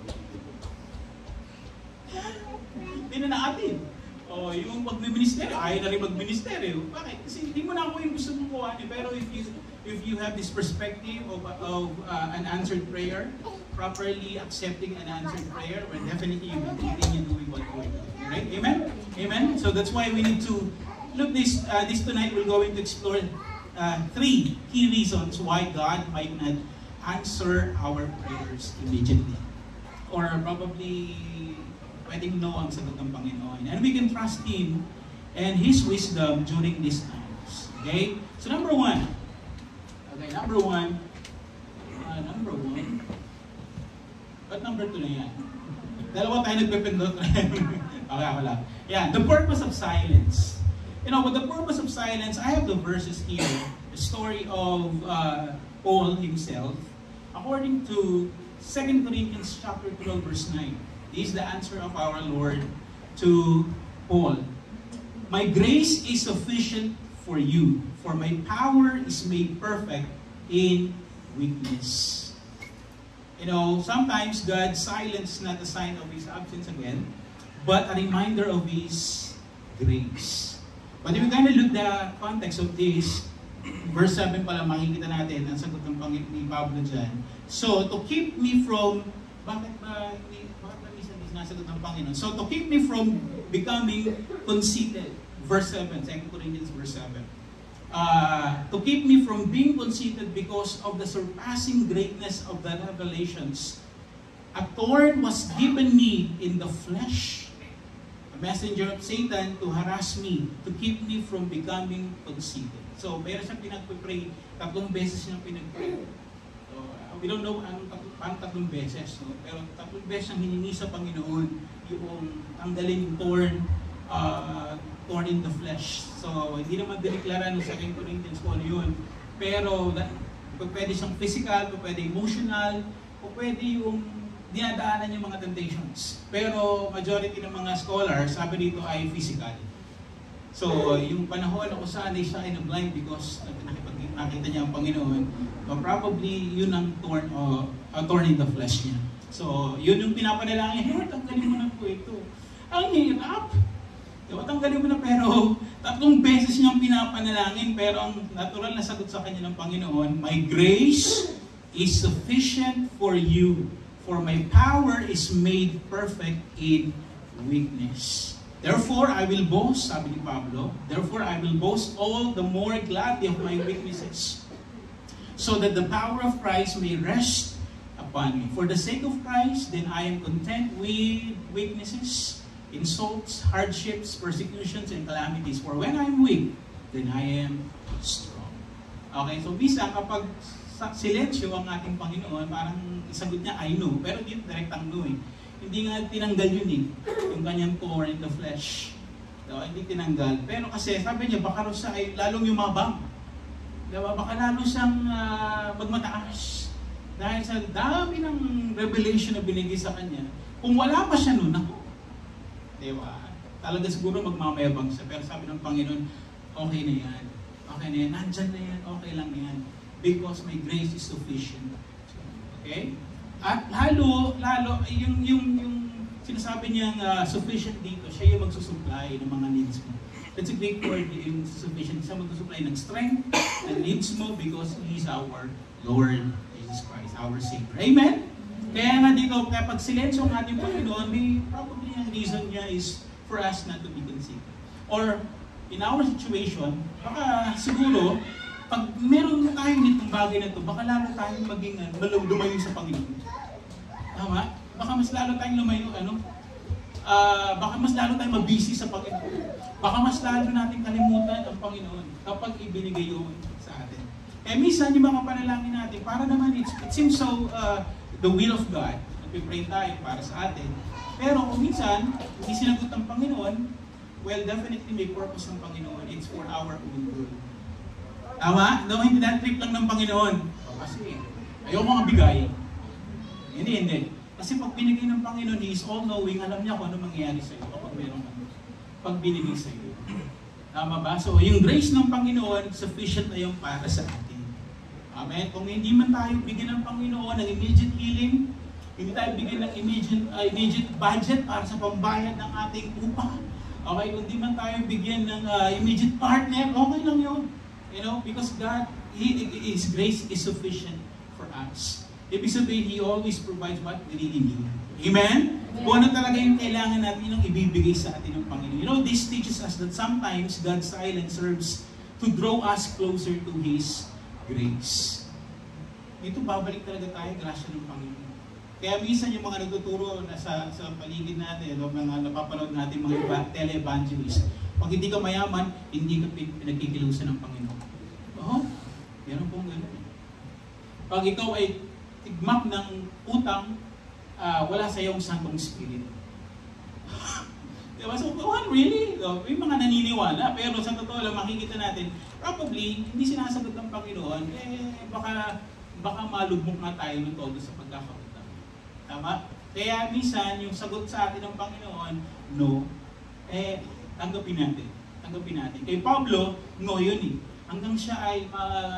Hindi na naating. O yung magministeryo, ayaw na rin magministeryo. Bakit? Kasi hindi mo na ako yung gusto mong kuhanin. Pero if you have this perspective of an answered prayer, properly accepting an answered prayer, well, definitely you will continue doing what you're doing. Right? Amen? Amen? So that's why we need to look this tonight. We're going to explore 3 key reasons why God might not answer our prayers immediately. Or probably pwedeng no ang sagot ng Panginoon. And we can trust Him and His wisdom during these times. Okay? So number 1. Okay, number 1. But number 2 na yan? Dalawa tayo nagpipindot. Okay, wala. Yeah, the purpose of silence. You know, with the purpose of silence, I have the verses here. The story of Paul himself. According to 2 Corinthians chapter 12, verse 9. This is the answer of our Lord to Paul. My grace is sufficient for you, for my power is made perfect in weakness. You know, sometimes God's silence is not a sign of His absence again, but a reminder of His grace. But if we're going to look the context of this, verse 7 pala makikita natin ang sagot ng Panginoon ni Pablo dyan. So, to keep me from, bakit ba nasagot ng Panginoon? So, to keep me from becoming conceited, verse 7, 2 Corinthians verse 7. To keep me from being conceited because of the surpassing greatness of the revelations, a thorn was given me in the flesh, a messenger of Satan to harass me, to keep me from becoming conceited. So, meron siyang pinagpipray, 3 beses siyang pinagpray. So, we don't know paano 3 beses, no? Pero 3 beses ang hiningi sa Panginoon yung tanggalin yung thorn in the flesh. So, hindi naman diniklara ng 2 Corinthians kung ano yun. Pero, pwede siyang physical, pwede emotional, o pwede yung dinadaanan yung mga temptations. Pero, majority ng mga scholars, sabi dito ay physical. So, yung panahon na kung saan siya ay na-blind because nakita niya ang Panginoon, probably yun ang thorn in the flesh niya. So, yun yung pinapanalangin, Lord, tanggalin mo na po ito. Ang hirap. Diba, tanggalin mo na, pero 3 beses niyang pinapanalangin, pero ang natural na sagot sa kanya ng Panginoon, my grace is sufficient for you, for my power is made perfect in weakness. Therefore, I will boast, sabi ni Pablo, therefore I will boast all the more gladly of my weaknesses, so that the power of Christ may rest upon me. For the sake of Christ, then I am content with weaknesses, insults, hardships, persecutions, and calamities. For when I am weak, then I am strong. Okay, so bisa kapag silensyo ang ating Panginoon, parang isagot niya, I know, pero di direktang no eh. Hindi nga tinanggal yun eh, yung kanyang thorn in the flesh. Diba? Hindi tinanggal. Pero kasi sabi niya, baka rin siya ay lalong yumabang. Diba? Baka lalo siyang magmataas. Dahil sa dami ng revelation na binigay sa kanya, kung wala pa siya nun, ako. Diba? Talaga siguro magmamayabang siya. Pero sabi ng Panginoon, okay na yan. Okay na yan. Nandyan na yan. Okay lang yan. Because my grace is sufficient. Okay? At lalo, yung sinasabi niyang sufficient dito, siya yung magsusupply ng mga needs mo. That's a great word, yung sufficient. Siya magsusupply ng strength and needs mo because He is our Lord Jesus Christ, our Savior. Amen? Kaya nga dito, kapag silensyo ang ating Panginoon, may probably ang reason niya is for us not to be conceited. Or, in our situation, baka siguro, pag meron tayo nitong bagay na ito, baka lalo tayong maging lumayo sa Panginoon. Tama? Baka mas lalo tayong lumayo, baka mas lalo tayong mabisi sa Panginoon. Baka mas lalo natin kalimutan ang Panginoon kapag ibinigay yun sa atin. Eh minsan, yung mga panalangin natin, para naman it seems so the will of God. Nagpipray tayo para sa atin. Pero kung minsan, hindi sinagot ng Panginoon, well, definitely may purpose ng Panginoon. It's for our own good. Tama? No, hindi na trip lang ng Panginoon. Kasi, ayaw mga bigay. Hindi. Kasi pag binigay ng Panginoon, He is all-knowing, alam niya kung ano mangyayari sa iyo kapag meron pag binigay sa iyo. Tama ba? So, yung grace ng Panginoon, sufficient na yung para sa atin. Amen? Kung hindi man tayo bigyan ng Panginoon ng immediate healing, hindi tayo bigyan ng immediate budget para sa pambayad ng ating upa. Okay? Kung hindi man tayo bigyan ng immediate partner, okay lang yun. You know, because God, His grace is sufficient for us. Ibig sabihin, He always provides what we really need. Amen? Kung ano talaga yung kailangan natin, yung ibibigay sa atin ng Panginoon. You know, this teaches us that sometimes God's silence serves to draw us closer to His grace. Dito babalik talaga tayo, grasya ng Panginoon. Kaya minsan yung mga nagtuturo sa paligid natin, mga napapanood natin, mga tele-evangelists, pag hindi ka mayaman, hindi ka pinagkikilusan ng Panginoon. Oh, meron pong gano'n. Pag ikaw ay tigmak ng utang, wala sa iyong Santong Spirit. Diba? So, really? May mga naniniwala, pero sa totoo lang, makikita natin, probably, hindi sinasagot ng Panginoon, baka malugmok nga tayo ng todo sa pagkakautang. Tama? Kaya minsan, yung sagot sa atin ng Panginoon, no, tanggapin natin. Kay Pablo, no yun eh. Hanggang siya ay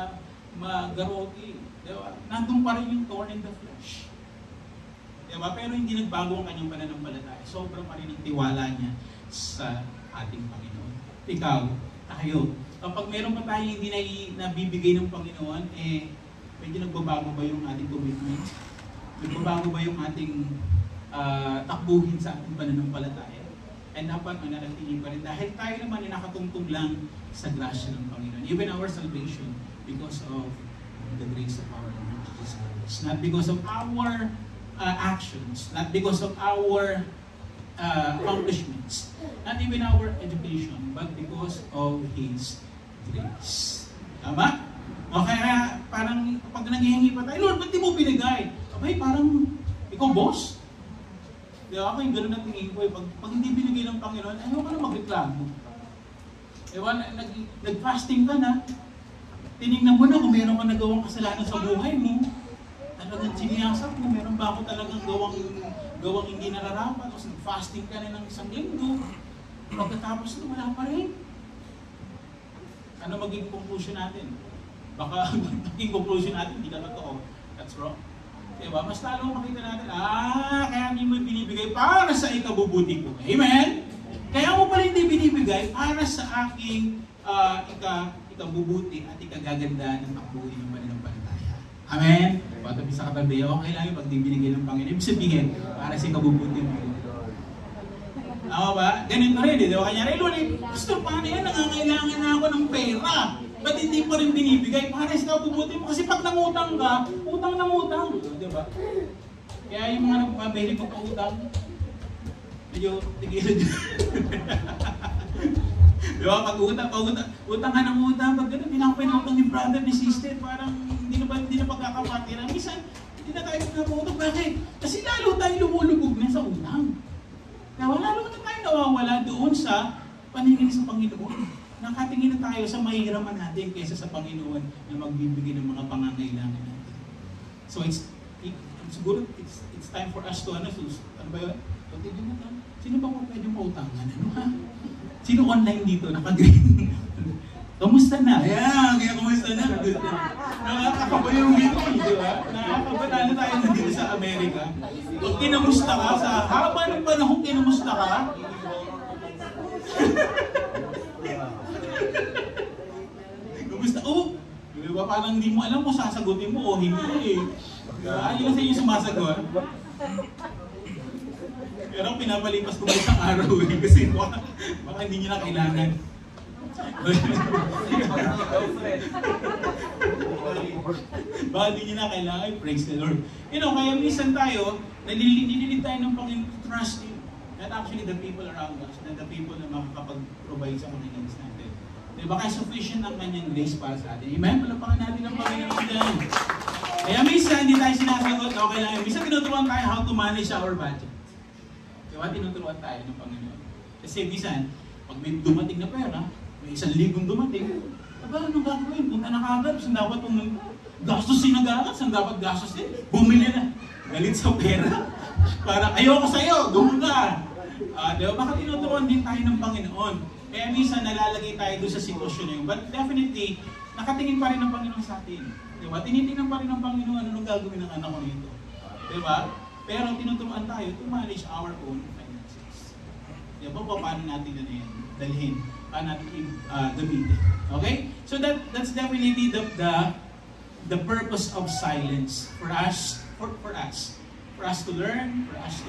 magaroki. Diba? Nandun pa rin yung thorn in the flesh. Diba? Pero hindi nagbago ang kanyang pananampalataya. Sobrang pa rin ang tiwala niya sa ating Panginoon. Ikaw, tayo. Kapag meron pa tayo hindi nabibigay ng Panginoon, medyo nagbabago ba yung ating commitment? Nagbabago ba yung ating takbuhin sa ating pananampalataya? And dapat mananatili pa rin dahil tayo naman ay nakatungtong lang sa grasya ng Panginoon. Even our salvation, because of the grace of our Lord Jesus Christ. Not because of our actions, not because of our accomplishments, not even our education, but because of His grace. Tama? O kaya parang pag nanghihingi pa tayo, Lord, ba't di mo binigay? Okay, parang ikaw boss? Di ba? Ako yung gano'n na tingin ko. Pag hindi binigay ng Panginoon, ayaw ka na magreklamo. Ewan, nag-fasting ka na, tinignan mo na kung meron ka nagawang kasalanan sa buhay mo, talagang siniyasap mo, meron ba ako talagang gawang hindi nararapat, tapos nag-fasting ka na ng isang linggo, pagkatapos na wala pa rin. Ano maging conclusion natin? Baka maging conclusion natin, hindi ka totoo. That's wrong. Diba? Mas lalo makita natin, kaya hindi mo binibigay para sa ikabubuti ko. Amen? Kaya mo pala hindi binibigay para sa aking ikabubuti at ikagaganda ng takbuhin ng pananampalataya. Amen? Patabi sa katabi, okay lang yung pag di binigay ng Panginoon. Ibig sabihin, para sa ikabubuti mo. Tama ba? Ganito rin, di ba? Kanyari, Lord, gusto paano yan? Nangangailangan na ako ng pera. Ba't hindi mo rin binibigay? Para sa ikabubuti mo. Kasi pag nangutang ka, utang ng utang. Di ba? Kaya yung mga nagpabili ko pa utang, medyo tigilan dyan. Di ba? Pag utang ka ng utang, pag gano'n, pinakapinutang ni brother, ni sister, parang hindi na pagkakamatiran. Minsan, hindi na tayo pagkakutang. Bakit? Kasi lalo tayo lumulubog na sa utang. Kaya lalo na tayo nawawala doon sa paningin sa Panginoon. nakatingin na tayo sa mahihiraman natin kaysa sa Panginoon na magbibigay ng mga pangangailangan natin. So siguro it's time for us to ano ba yun? Sino ba kung pwede mautangan? Ano ha? Sino online dito? Naka-green? Kamusta na? Ayan, kaya kamusta na? Nakakaba yung dito, di ba? Nakakaba na tayo na dito sa Amerika. Kung kinamusta ka, sa haba ng panahon kinamusta ka, kamusta? Oh! Di ba? Parang hindi mo alam kung sasagutin mo o hindi eh. Diba? Yun sa inyo sumasagot. Pero pinapalipas ko ba isang araw eh, kasi baka hindi nyo na kailangan. Baka hindi nyo na kailangan, praise the Lord. You know, kaya minsan tayo, nililid tayo ng Panginoon to trust Him. Not actually the people around us, not the people na makakapag-provide sa mga needs natin. Diba? Kaya sufficient ang kanyang grace para sa atin. Amen? Palapakan natin ang Panginoon dyan. Kaya minsan, hindi tayo sinasagot, okay lang. Minsan tinuturuan tayo how to manage our budget. Diba? Tinuturuan tayo ng Panginoon. Kasi minsan, pag may dumating na pera, may 1,000 dumating, aba, anong gagawin? Punta na kagad, saan dapat itong gastusin na gagawin? Saan dapat gastusin? Bumili na. Galit sa pera. Para, ayoko sa'yo, gawin ka. Diba? Baka tinuturuan din tayo ng Panginoon. Kaya minsan, nalalagay tayo doon sa sitwasyon na yun. But definitely, nakatingin pa rin ng Panginoon sa atin. Diba? Tinitingnan pa rin ng Panginoon anong gagawin ng anak ko nito. Diba? Pero tinuturuan tayo to manage our own finances. Diba? Paano natin na yan dalhin? Paano natin gamitin? Okay? So that's definitely the purpose of silence for us to learn, for us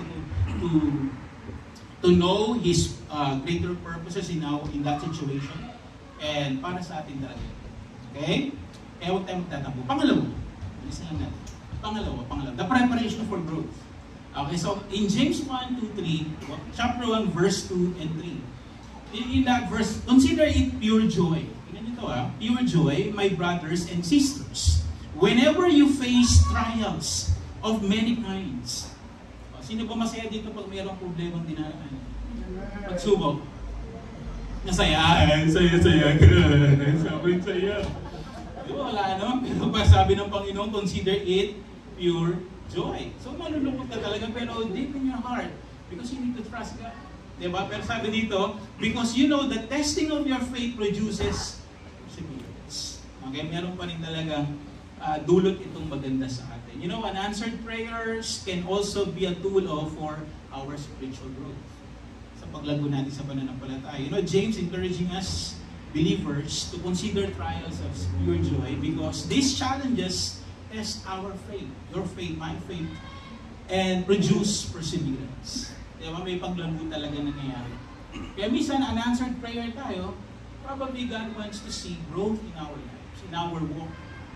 to know His greater purposes in that situation, and para sa atin talaga. Okay? Kaya huwag tayo magtatampo. Pangalawa, listen lang natin. Pangalawa, the preparation for growth. Okay, so in James 1, 2, 3, chapter 1, verse 2 and 3. In that verse, consider it pure joy. Tingnan nito pure joy, my brothers and sisters, whenever you face trials of many kinds. Sino ba masaya dito pag mayroong problemang dinaraan? Pagsubok. Nasayaan, saya. Sabi saya. Wala no? Pero pa sabi ng Panginoon, consider it pure joy. So malulungkot ka talaga, pero deep in your heart, because you need to trust God. Diba? Pero sabi dito, because you know the testing of your faith produces perseverance. Okay? Meron pa rin talagang dulot itong maganda sa atin. You know, unanswered prayers can also be a tool for our spiritual growth. Sa paglago natin sa pananampalataya. You know, James encouraging us believers to consider trials as pure joy because these challenges test our faith, your faith, my faith, and produce perseverance. Diba? May paglago talaga nangyayari. Kaya minsan, unanswered prayer tayo, probably God wants to see growth in our lives, in our walk,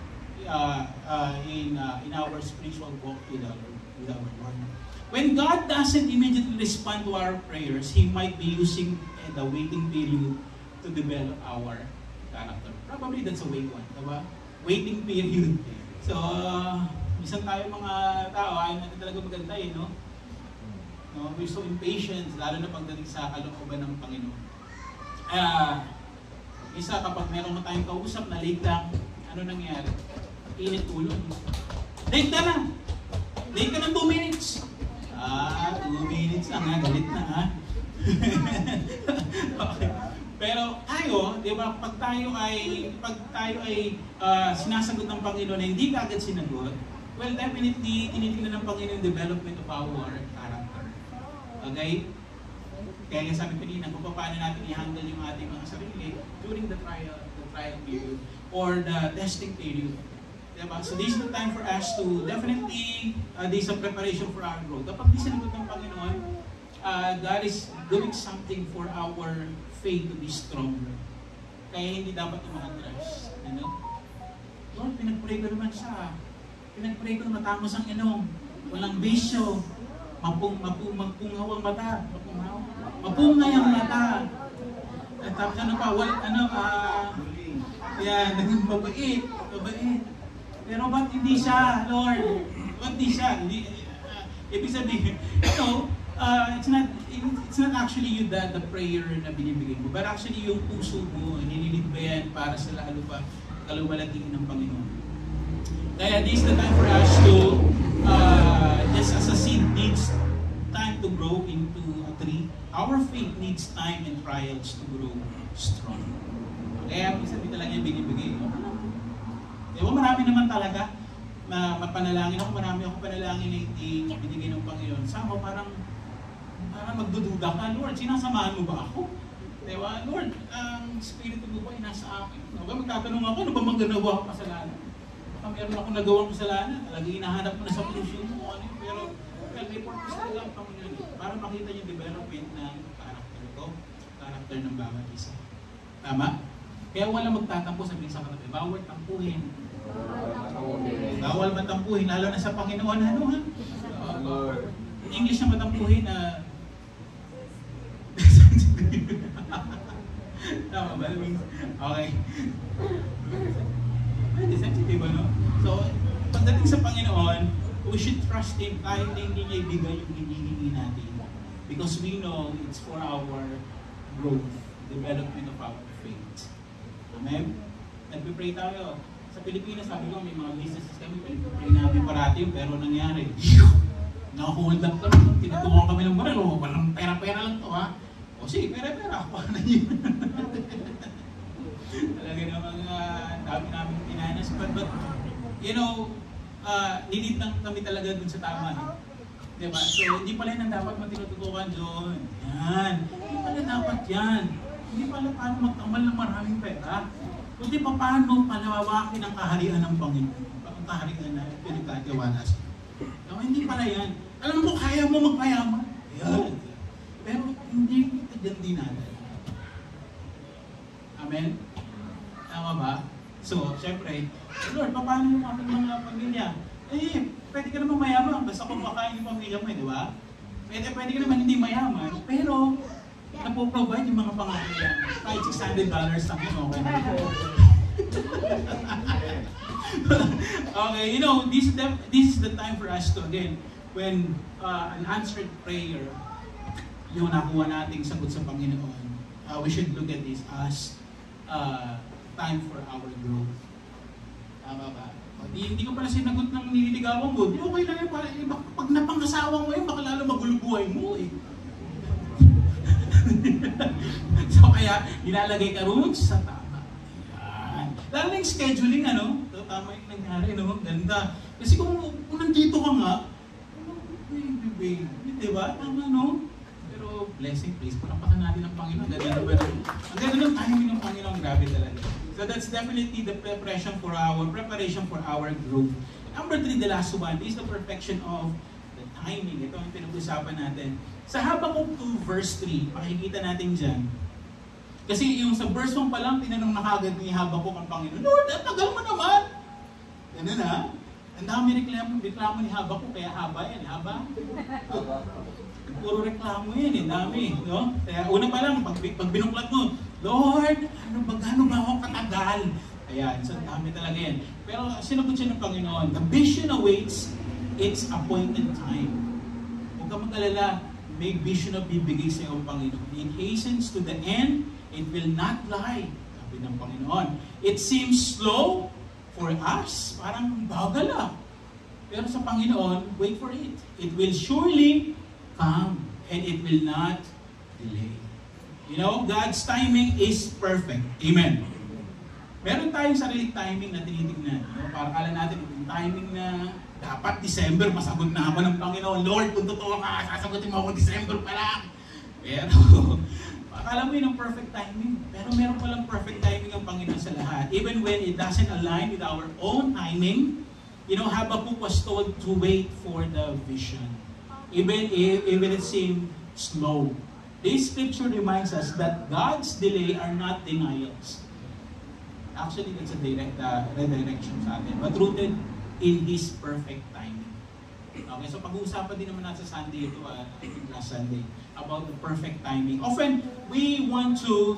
in our spiritual walk with our Lord. When God doesn't immediately respond to our prayers, He might be using the waiting period to develop our character. Probably that's a wait one, diba? Waiting period. So, minsan tayo mga tao, ayaw natin talaga magantay, no? We're so impatient, lalo na pagdating sa kalooban ng Panginoon. Isa, kapag meron na tayong kausap na late lang, ano nangyayari? Init ulo. Late ka na! Late ka ng 2 minutes! 2 minutes lang ha, galit na ha. Okay. Pero tayo, di ba, pag tayo ay sinasagot ng Panginoon na hindi ka agad sinagot, well, definitely, tinitingnan ng Panginoon yung development of our character. Okay? Kaya sabi ko din, kung paano natin i-handle yung ating mga sarili during the trial period or the testing period. Diba? So this is the time for us to definitely, this is a preparation for our growth. Kapag di sinagot ng Panginoon, God is doing something for our faith to be stronger. Kaya hindi dapat umatras. Ano? Lord, pinag-pray ko naman siya. Pinag-pray ko na matamos ang inom. Walang bisyo. Mapungaw ang mata. Mapungay ang mata. At tapos ano pa, naging mabait. Pero ba't hindi siya, Lord? Ba't hindi siya? Ibig sabihin, it's not actually you the prayer na binibigay mo, but actually yung puso mo, nililid ba yan para sa lalo pa kaluwalhatian ng Panginoon. Kaya this is the time for us to, just as a seed needs time to grow into a tree, our faith needs time and trials to grow strong. Kaya sabi talaga yung binibigay. Diba, marami naman talaga na mapanalangin ako, marami akong panalangin na hindi binigay ng Panginoon. Sama parang magdududa ka, Lord, sinasamahan mo ba ako? Diba? Lord, ang Espiritu mo ba ay nasa akin? Diba? Magtatanong ako, ano ba magagawa ko kasalanan? Baka meron akong nagawang kasalanan, talagang hinahanap mo na sa puso mo. Ano yun? Pero, well, may purpose talaga ang Panginoon. Para makita yung development ng character ko, character ng bawat isa. Tama? Kaya walang magtatampo, sabihin sa katabi, bawal tampuhin. Bawal matampuhin, lalo na sa Panginoon. Ano ha? English na matampuhin na tama ba? Okay. Pwede, sensitive, no? So, pagdating sa Panginoon, we should trust Him kahit hindi niya ibigay yung hinihingi natin. Because we know it's for our growth, development of our faith. Amen? Nagpipray tayo. Sa Pilipinas, sabi ko, may mga businesses kami, pinipray namin parati, pero nangyari, nakakuhold up kami, tinutukan kami ng moral, walang pera-pera lang to, ha? O sige, pera-pera, paano yun? Talaga namang dami namin tinanas, but you know, nilid lang kami talaga dun sa tama. Diba? So, hindi pala yan ang dapat mo tinututukan doon. Yan. Hindi pala dapat yan. Hindi pala paano magtambal ng maraming pera. Kundi pa paano palawakin ang kaharian ng Panginoon. Ang kaharian na pinagkatiwala siya. No, hindi pala yan. Alam mo, kaya mo magpayaman. Yan. Pero hindi kita dyan dinadala. Amen? Tama ba? So, syempre, Lord, paano yung ating mga pamilya? Pwede ka naman mayaman. Basta kung makain yung pamilya mo, di ba? Pwede ka naman hindi mayaman. Pero, napoprovide yung mga pangangailangan. Kahit $600 lang yun, okay na. Okay, you know, this is the time for us to, again, when an answered prayer, yung nakuha nating sagot sa Panginoon, we should look at this as time for our growth. Tama ba? Hindi ko pala sinagot ng nililigawan mo. Di okay lang yun. Pag napangasawa mo yun, baka lalo magulo buhay mo eh. So kaya, nilalagay ka roon sa tama. Yan. Lalo na yung scheduling, ano? So, tama yung nangyari, no? Ganda. Kasi kung nandito ka nga, diba? Tama, no? Pero blessing, please. Palampakan natin ang Panginoon. Ang ganda ng timing ng Panginoon. Grabe talaga. So that's definitely the preparation for our growth. Number 3, the last one, is the perfection of the timing. Ito ang pinag-usapan natin. Sa Habakkuk 2 verse 3, makikita natin dyan. Kasi yung sa verse 1 pa lang, tinanong na kagad ni Habakkuk ang Panginoon, Lord, ang tagal mo naman! Ganun ha? Ang dami reklamo ni Habakkuk, kaya haba yan, haba? Puro reklamo yan, dami. No? Kaya una pa lang, pag binuklat mo, Lord, gaano ba ako katagal? Ayan, so dami talaga yan. Pero sinagot siya ng Panginoon, the vision awaits its appointed time. Huwag ka mag-alala, may vision na bibigay sa iyo ang Panginoon. It hastens to the end, it will not lie. Sabi ng Panginoon. It seems slow for us, parang bagal lang. Pero sa Panginoon, wait for it. It will surely come, and it will not delay. You know, God's timing is perfect. Amen. Meron tayong sariling timing na tinitignan. No? Para kala natin, yung timing na dapat December, masagot na ako ng Panginoon. Lord, kung totoo ka, sasagutin mo ako December pa lang. Pero, akala mo yun ang perfect timing. Pero meron palang perfect timing ang Panginoon sa lahat. Even when it doesn't align with our own timing, you know, Habakkuk was told to wait for the vision. Even it seemed slow. This scripture reminds us that God's delay are not denials. Actually, that's a direct redirection sa atin, but rooted in His perfect timing. Okay, so pag-uusapan din naman natin sa Sunday ito, last Sunday, about the perfect timing. Often, we want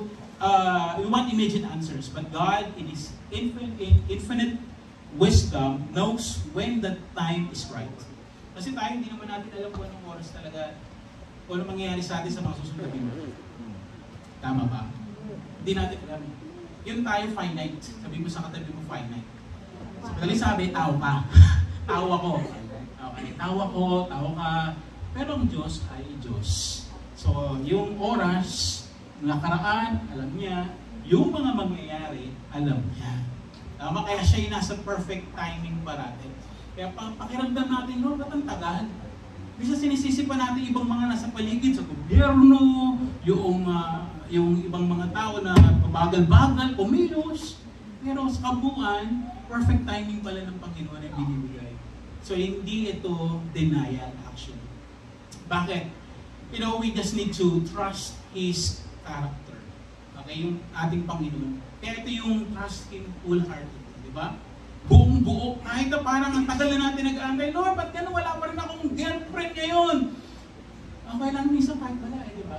immediate answers, but God, in His infinite wisdom, knows when the time is right. Kasi tayo, hindi naman natin alam kung anong oras talaga kung ano mangyayari sa atin sa mga susunod na minuto. Tama ba? Hindi natin alam. Yun tayo finite. Sabi mo sa katabi mo finite. So, madaling sabi, tao ka. Tao ako. Okay, tao ako, tao ka. Pero ang Diyos ay Diyos. So, yung oras, nakaraan, alam niya. Yung mga mangyayari, alam niya. Tama, kaya siya yung nasa perfect timing parate. Kaya pakiramdam natin, Lord, ba't ang tagal? Bisa sinisisi pa natin ibang mga nasa paligid, sa gobyerno, yung ibang mga tao na pabagal-bagal, kumilos. Pero sa kabuuan, perfect timing pala ng Panginoon ay binibigay. So hindi ito denial actually. Bakit? You know, we just need to trust His character. Okay, yung ating Panginoon. Kaya ito yung trust Him wholeheartedly, di ba? Buong buo, kahit na parang ang tagal na natin nag-aantay, Lord, ba't gano'n wala pa rin akong girlfriend ngayon? Okay lang, minsan kahit wala di ba?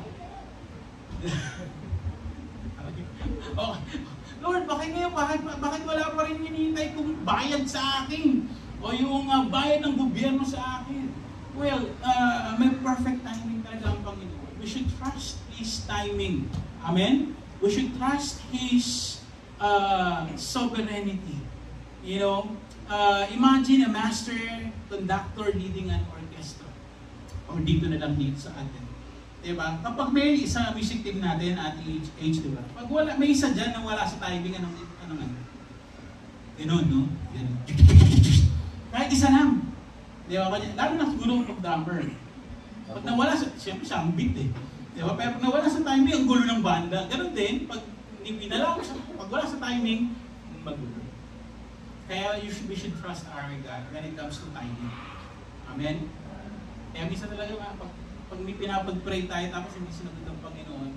Okay. Lord, bakit ngayon, bakit wala pa rin hinihintay kong bayad sa akin? O yung bayad ng gobyerno sa akin? Well, may perfect timing talaga ang Panginoon. We should trust His timing. Amen? We should trust His sovereignty. You know, imagine a master conductor leading an orchestra. O dito na lang dito sa atin. Diba? Kapag may isa music team natin at age, diba? Pag wala, may isa dyan na wala sa timing, anong Ganun, no? Ganun. Kahit isa lang. Diba? Lalo na siguro ng drummer. Pag nawala sa, siyempre siya ang beat eh. Diba? Pero pag nawala sa timing, ang gulo ng banda. Ganun din, pag wala sa timing, magulo. Kaya we should trust our God when it comes to timing. Amen? Kaya minsan talaga, pag may pinapag-pray tayo tapos hindi sinagot ng Panginoon,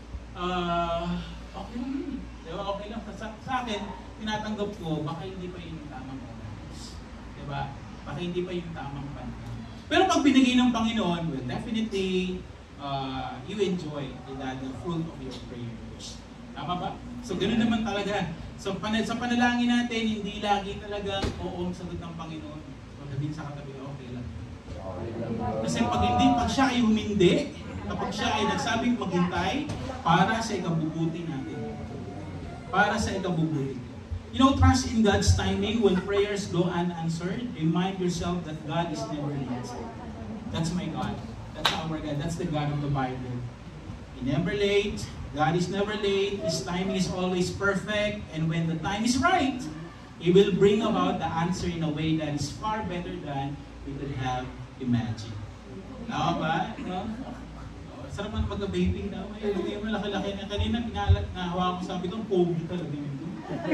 okay lang yun. Diba? Okay lang. Sa akin, tinatanggap ko, baka hindi pa yung tamang oras. Diba? Baka hindi pa yung tamang panahon. Pero pag binigay ng Panginoon, well, definitely, you enjoy the fruit of your prayers. Tama ba? So, ganoon naman talaga. So, sa panalangin natin, hindi lagi talaga oo ang sagot ng Panginoon. Sabihin sa katabi, okay lang. Kasi pag siya ay humindi, kapag siya ay nagsabing maghintay, para sa ikabubuti natin. Para sa ikabubuti. You know, trust in God's timing when prayers go unanswered. Remind yourself that God is never late. That's my God. That's our God. That's the God of the Bible. He never late. God is never late. His timing is always perfect. And when the time is right, He will bring about the answer in a way that is far better than we could have imagined. Tama ba? No? Sarap man magka-vaping na. Hindi mo laki-laki na. Kanina, nahawa ko sabi ko, pogi talaga nito.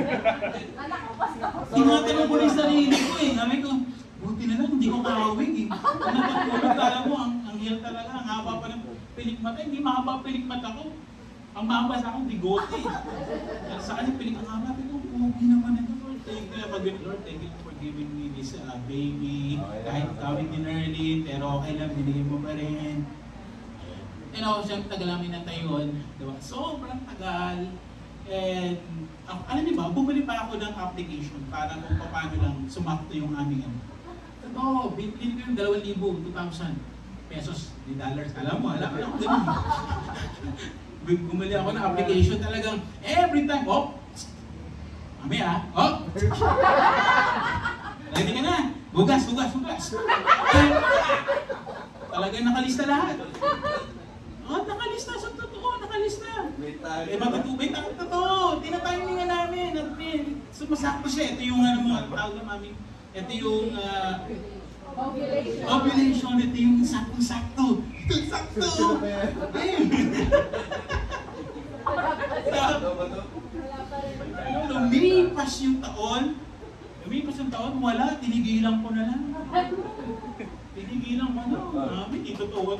Tinatanong ko rin sarili ko eh. Sabi ko, buti na lang, hindi ko kahawig eh. Napagpulog talaga mo, ang hil talaga, ang haba pa ng pilikmata. Hindi mahaba pilikmata ko. Ang mahaba sa akin, bigote. Sa kanya, ang haba, pogi naman ito. Lord, thank you for giving me this baby. Kahit tawid ni Nerlin, pero okay lang, binigyan mo pa rin. You know, siyempre tagal namin natayon. Diba? Sobrang tagal. And, alam niyo ba, bumili pa ako ng application para kung paano lang sumakto yung aming ano. Oo, binili ko yung 2,000 pesos, di dollars. Alam mo ganun. Bumili ako ng application talagang every time, mami lagi ka na, hugas. Talagang nakalista lahat. Nakalista sa totoo, nakalista. Wait, totoo. Tinatimingan namin. Sumasakto siya. Ito yung tawag na mami. Ito yung ovulation. Ito yung saktong-sakto. Ito yung sakto. Lumipas yung taon, wala. Tinigilan ko na lang. Tinigilan mo na. Mami, ito to.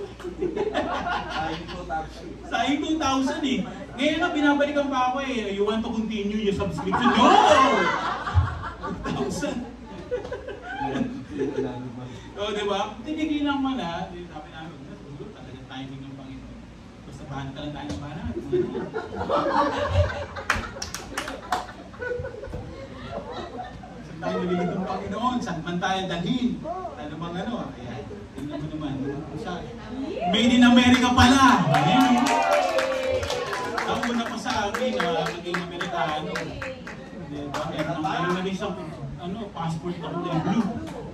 Sayang 2,000 eh. Ngayon na, binabalikan pa ako eh. You want to continue your subscription? No! 2,000. Diba? Tinigilan mo na. Sabi namin, talagang timing ng Panginoon. Basta bahan ka lang tayo ng bahan. Saan tayo nililig ng Panginoon, saan man tayo dalhin. Ano bang ano? Ayan, tingnan mo naman. Made in America pala. Ayan. Ang una pa sa akin, maging Amerikano. Diba? Meron na isang passport na kulay blue.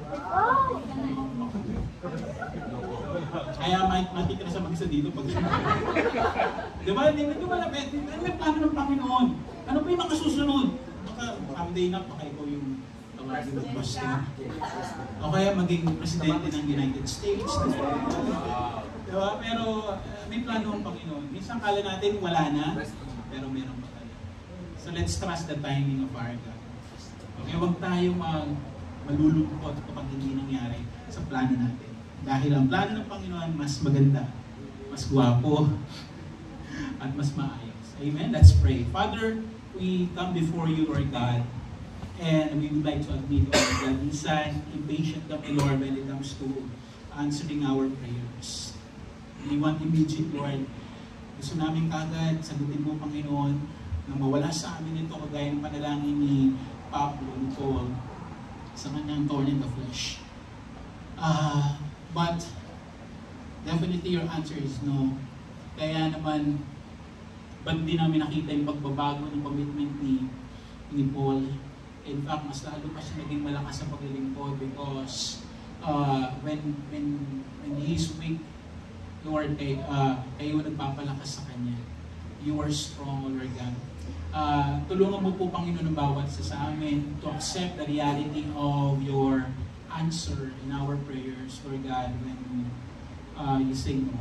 Kaya matitira sa mag-isa dito pag diba? Hindi malapit. Ano yung plano ng Panginoon? Ano pa yung mga susunod? Baka someday na, baka ikaw yung tawagin ng boss ka. O kaya maging presidente ng United States. Diba? Pero may plano ng Panginoon. Minsan kala natin wala na, pero meron pa tayo. So let's trust the timing of our God. Okay, huwag tayong malulungkot kapag hindi nangyari sa plano natin. Dahil ang plano ng Panginoon mas maganda, mas gwapo, at mas maayos. Amen? Let's pray. Father, we come before you, Lord God, and we would like to admit, Lord God, minsan, impatient kami, Lord, when it comes to answering our prayers. We want immediate, Lord. Gusto namin kagad, sagutin mo, Panginoon, na mawala sa amin ito, kagaya ng panalangin ni Pablo, ni Paul, sa kanyang thorn in the flesh. But definitely your answer is no. Kaya naman, ba't di namin nakita yung pagbabago ng commitment ni Paul? In fact, mas lalo pa siya naging malakas sa paglilingkod because when he's weak, Lord, kayo nagpapalakas sa kanya. You are strong, Lord God. Tulungan mo po, Panginoon, ng bawat isa sa amin to accept the reality of your answer in our prayers, Lord God, when you say no.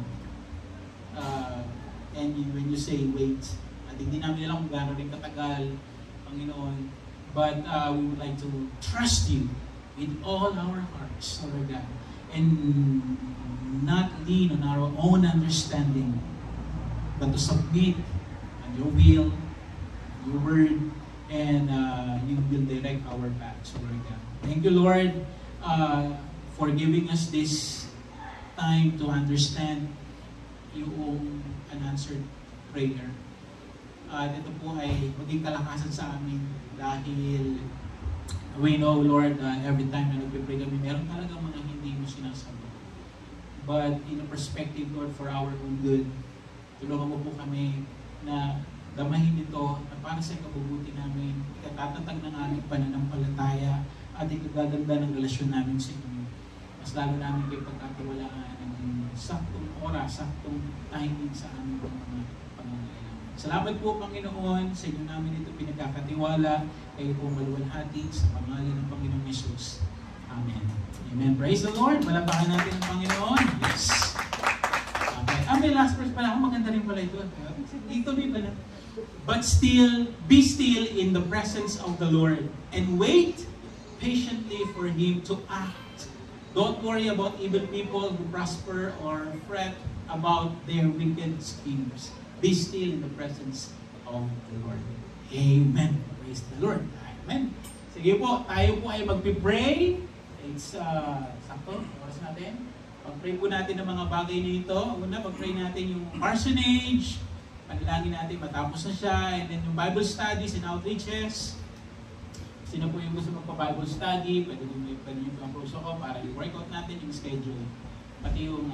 And when you say wait. At hindi namin alam kung gano'n rin katagal, Panginoon. But we would like to trust you with all our hearts, Lord God. And not lean on our own understanding, but to submit on your will, your word, and you will direct our paths, Lord God. Thank you, Lord, for giving us this time to understand yung unanswered prayer. Ito po ay maging kalakasan sa amin dahil we know, Lord, every time na nagpipray kami, meron talagang mga hindi mo sinasabi. But in a perspective, Lord, for our own good, tulungan mo po kami na damahin ito na para sa ikabubuti namin, ikatatatag ng aming pananampalataya at ikagaganda ng relasyon namin sa inyo. Mas lalo namin kayo pagkatiwalaan ng saktong oras, saktong timing sa aming mga pangangailangan. Salamat po, Panginoon, sa inyo namin ito pinagkakatiwala. Kayo po maluwalhati sa pangalan ng Panginoong Yesus. Amen. Amen. Praise the Lord. Malapakan natin ang Panginoon. Yes. Okay. May last verse pala. Maganda rin pala ito. Ito din pala. But still, be still in the presence of the Lord and wait patiently for Him to act. Don't worry about evil people who prosper or fret about their wicked schemes. Be still in the presence of the Lord. Amen. Praise the Lord. Amen. Sige po, tayo po ay magpipray. It's sakto, oras natin. Pag-pray po natin ng mga bagay nito. Una, pag-pray natin yung parsonage. Panalangin natin, matapos na siya. And then yung Bible studies and outreaches. Sino po yung gusto magpa-Bible study, pwede nyo approach ako para i-workout natin yung schedule. Pati yung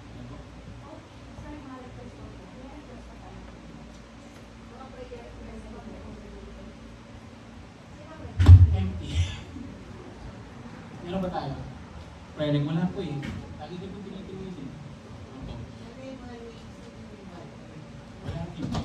empty. Meron ba tayo? Prayer wala po eh. Lagi din po pinitiwisin. Wala po.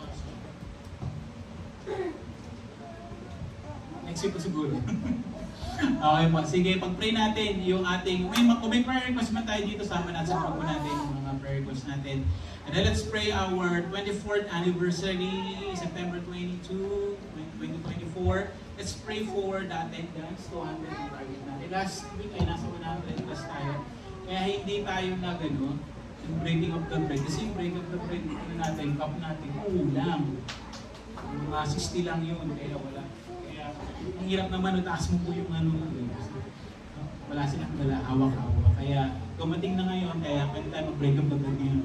Next week po siguro. Okay po. Sige, pag-pray natin yung ating, kung may prayer request man tayo dito, sama natin sa grupo natin yung mga prayer request natin. And then let's pray our 24th anniversary, September 22, 2024. Let's pray for the attendance, 200 yung target natin. Last week ay nasa 100 plus tayo. Kaya hindi tayo yung breaking of the bread. Kasi yung breaking of the bread, natin, cup natin, kulang. Mga 60 lang yun, kaya wala. Ang hirap naman, taas mo po yung wala silang dala, hawak-hawak. Kaya dumating na ngayon, kaya pwede tayo mag-break up the bread ngayon.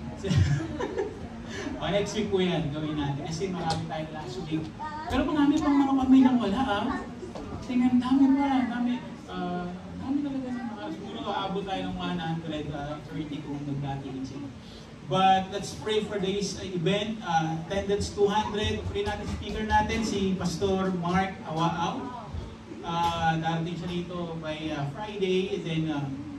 Next week po yan, gawin natin. Kasi marami tayo last week. Pero marami pang mga pamilyang wala Tingnan, dami pa, dami. Dami talaga ng mga, siguro aabot tayo ng 130 kung nagdatingin sila. But let's pray for this event. Attendance 200. Pray natin speaker natin, si Pastor Mark Awaaw. Darating siya dito by Friday, and then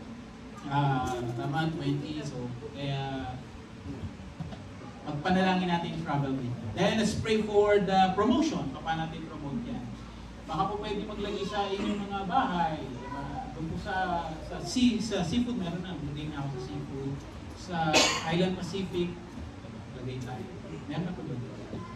tama 20. So, kaya magpanalangin natin yung travel with. Then let's pray for the promotion. Paano natin promote yan? Baka po pwede maglagay sa inyong mga bahay. Doon po sa seafood, meron na. Maglagay na ako sa seafood. Sa Island Pacific, lagay tayo. Meron na po doon.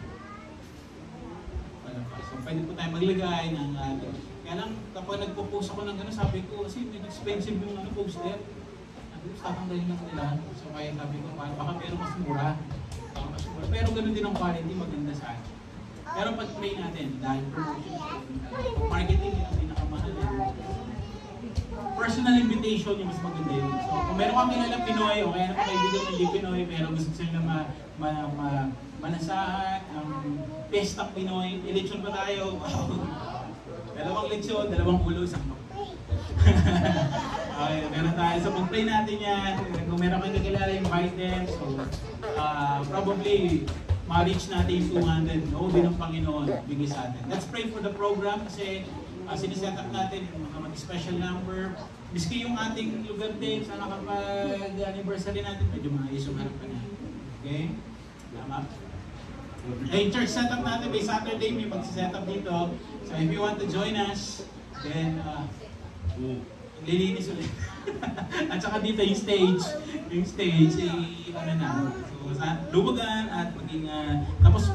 So pwede po tayo maglagay ng kaya lang kapag nagpo-post ako ng gano'n, sabi ko kasi expensive yung poster. Tatanggalin lang nila. So kaya sabi ko, baka meron mas mura. Pero gano'n din ang quality, maganda sa akin. Pero pag-play natin, dahil promotion, marketing yung pinakamahal. Personal invitation yung mas maganda yun. So kung meron kang kilalang Pinoy o kaya na kaibigan ng hindi Pinoy, pero gusto sila manasahan ang pestang Pinoy, eleksyon pa tayo. Dalawang leksyon, dalawang ulo, isang okay, meron tayo. So pag-play natin yan, kung meron kang kakilala, invite them. So probably ma-reach natin yung 200. No, din ng Panginoon bigay sa atin. Let's pray for the program kasi siniset up natin yung mga special number. Miski yung ating lugar din, sana kapag anniversary natin, medyo maayos yung harapan natin. Okay? Tama? Yung church setup natin, by Saturday may mag-set up dito. So if you want to join us, then lilinis ulit. At saka dito yung stage, ano na. So lubagan at maging, tapos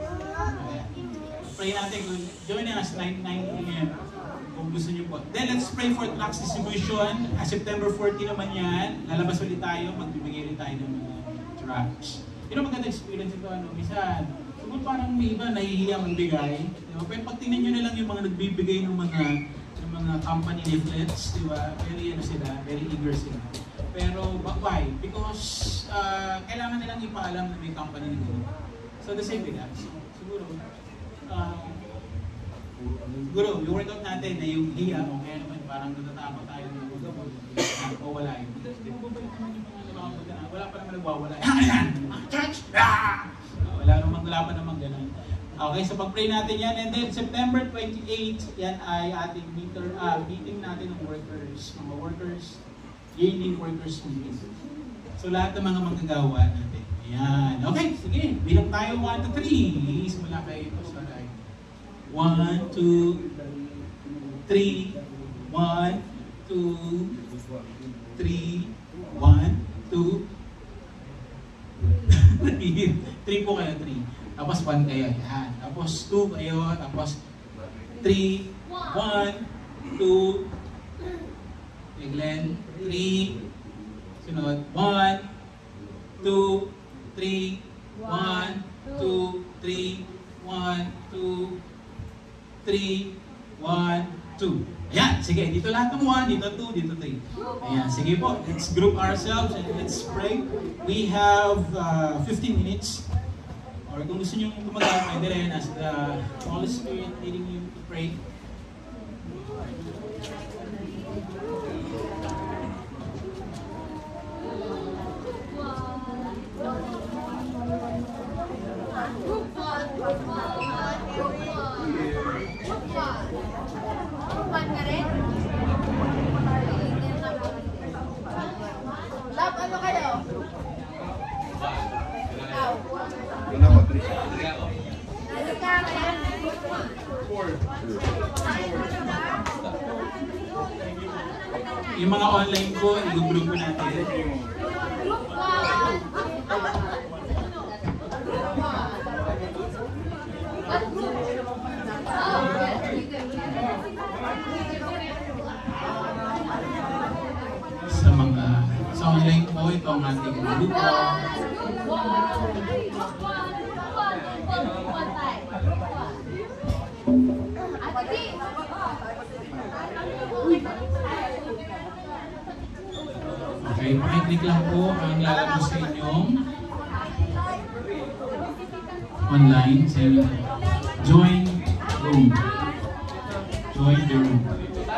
pray natin, join us 9 a.m. kung gusto niyo po. Then let's pray for tracts distribution. September 14 naman yan. Lalabas ulit tayo, magbibigay ulit tayo ng mga tracts. You know, maganda experience ito, minsan, siguro parang may iba nahihiya magbigay. Diba? Pero pag tingnan nyo na lang yung mga nagbibigay ng mga company leaflets, diba? Very eager sila. Pero why? Because kailangan nilang ipaalam na may company nito. So the same with us. Siguro, yung workout natin na yung hiya, o kaya naman parang natatakot tayo o wala yun. Wala pa naman nagwawala. Church! Wala pa naman ganun. Okay, so pag-pray natin yan. And then September 28, yan ay ating meeting natin ng workers, mga workers, union workers meeting. So lahat ng mga manggagawa natin. Ayan. Okay, sige. Bilang tayo 1 to 3. Simula kayo ito sa right. 1, 2, 3. 1, 2, 3. 1, 2. 3 po kayo, 3. Tapos 1 kayo. Ayan. Tapos 2 kayo. Tapos 3. 1, 2. Glenn. 3. Sunod. 1, 2, 3. 1, 2, 3. 1, 2, 3. 1, 2. Ayan, sige, dito lahat ng 1, dito 2, dito 3. Ayan, sige po, let's group ourselves and let's pray. We have 15 minutes. Or kung gusto nyo tumagal, pwede rin as the Holy Spirit leading you to pray. Love, ano kayo? Yung mga online po, i-group po natin. Sa online po, ito ang ating grupo. Okay, pakiclick lang po ang lalabas sa inyong online. Join room. join the room.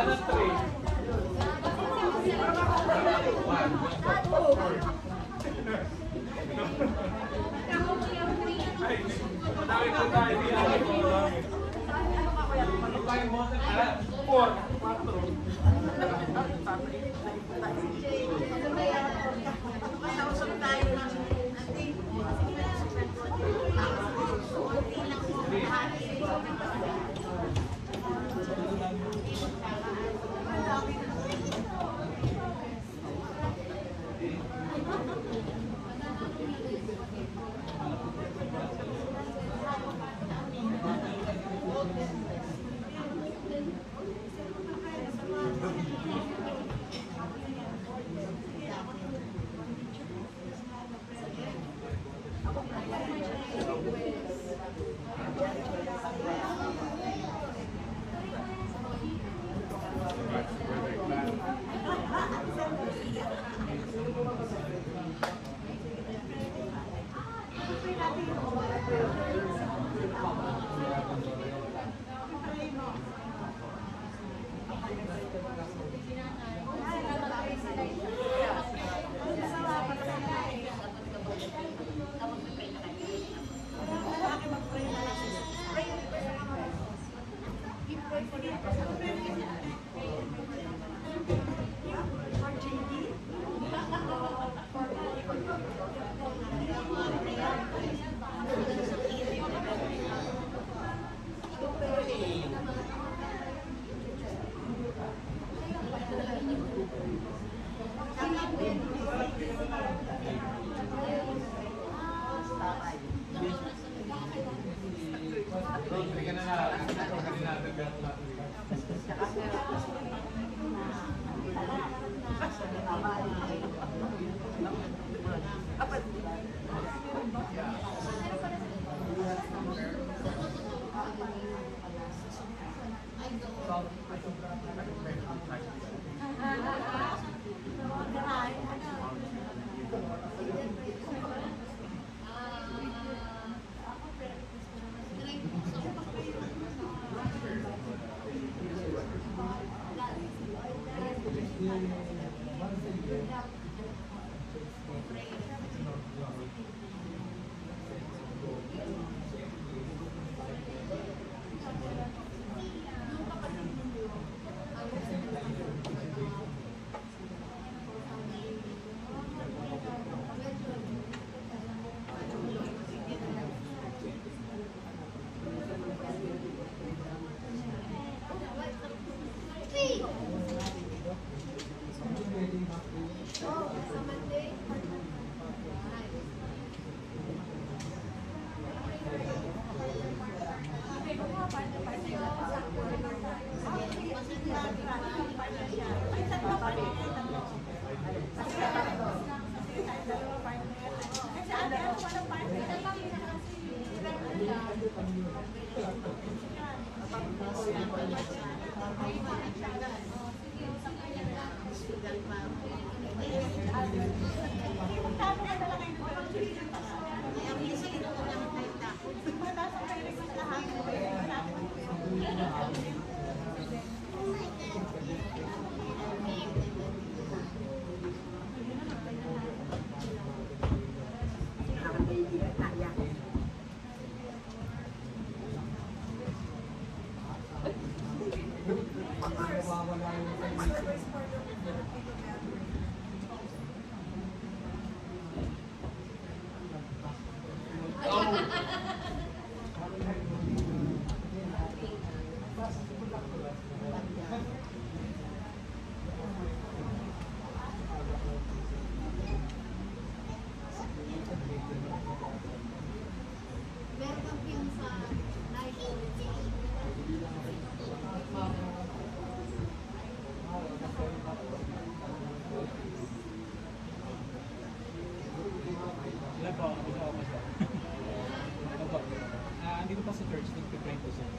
Andito pa sa church, nagpipray po siya.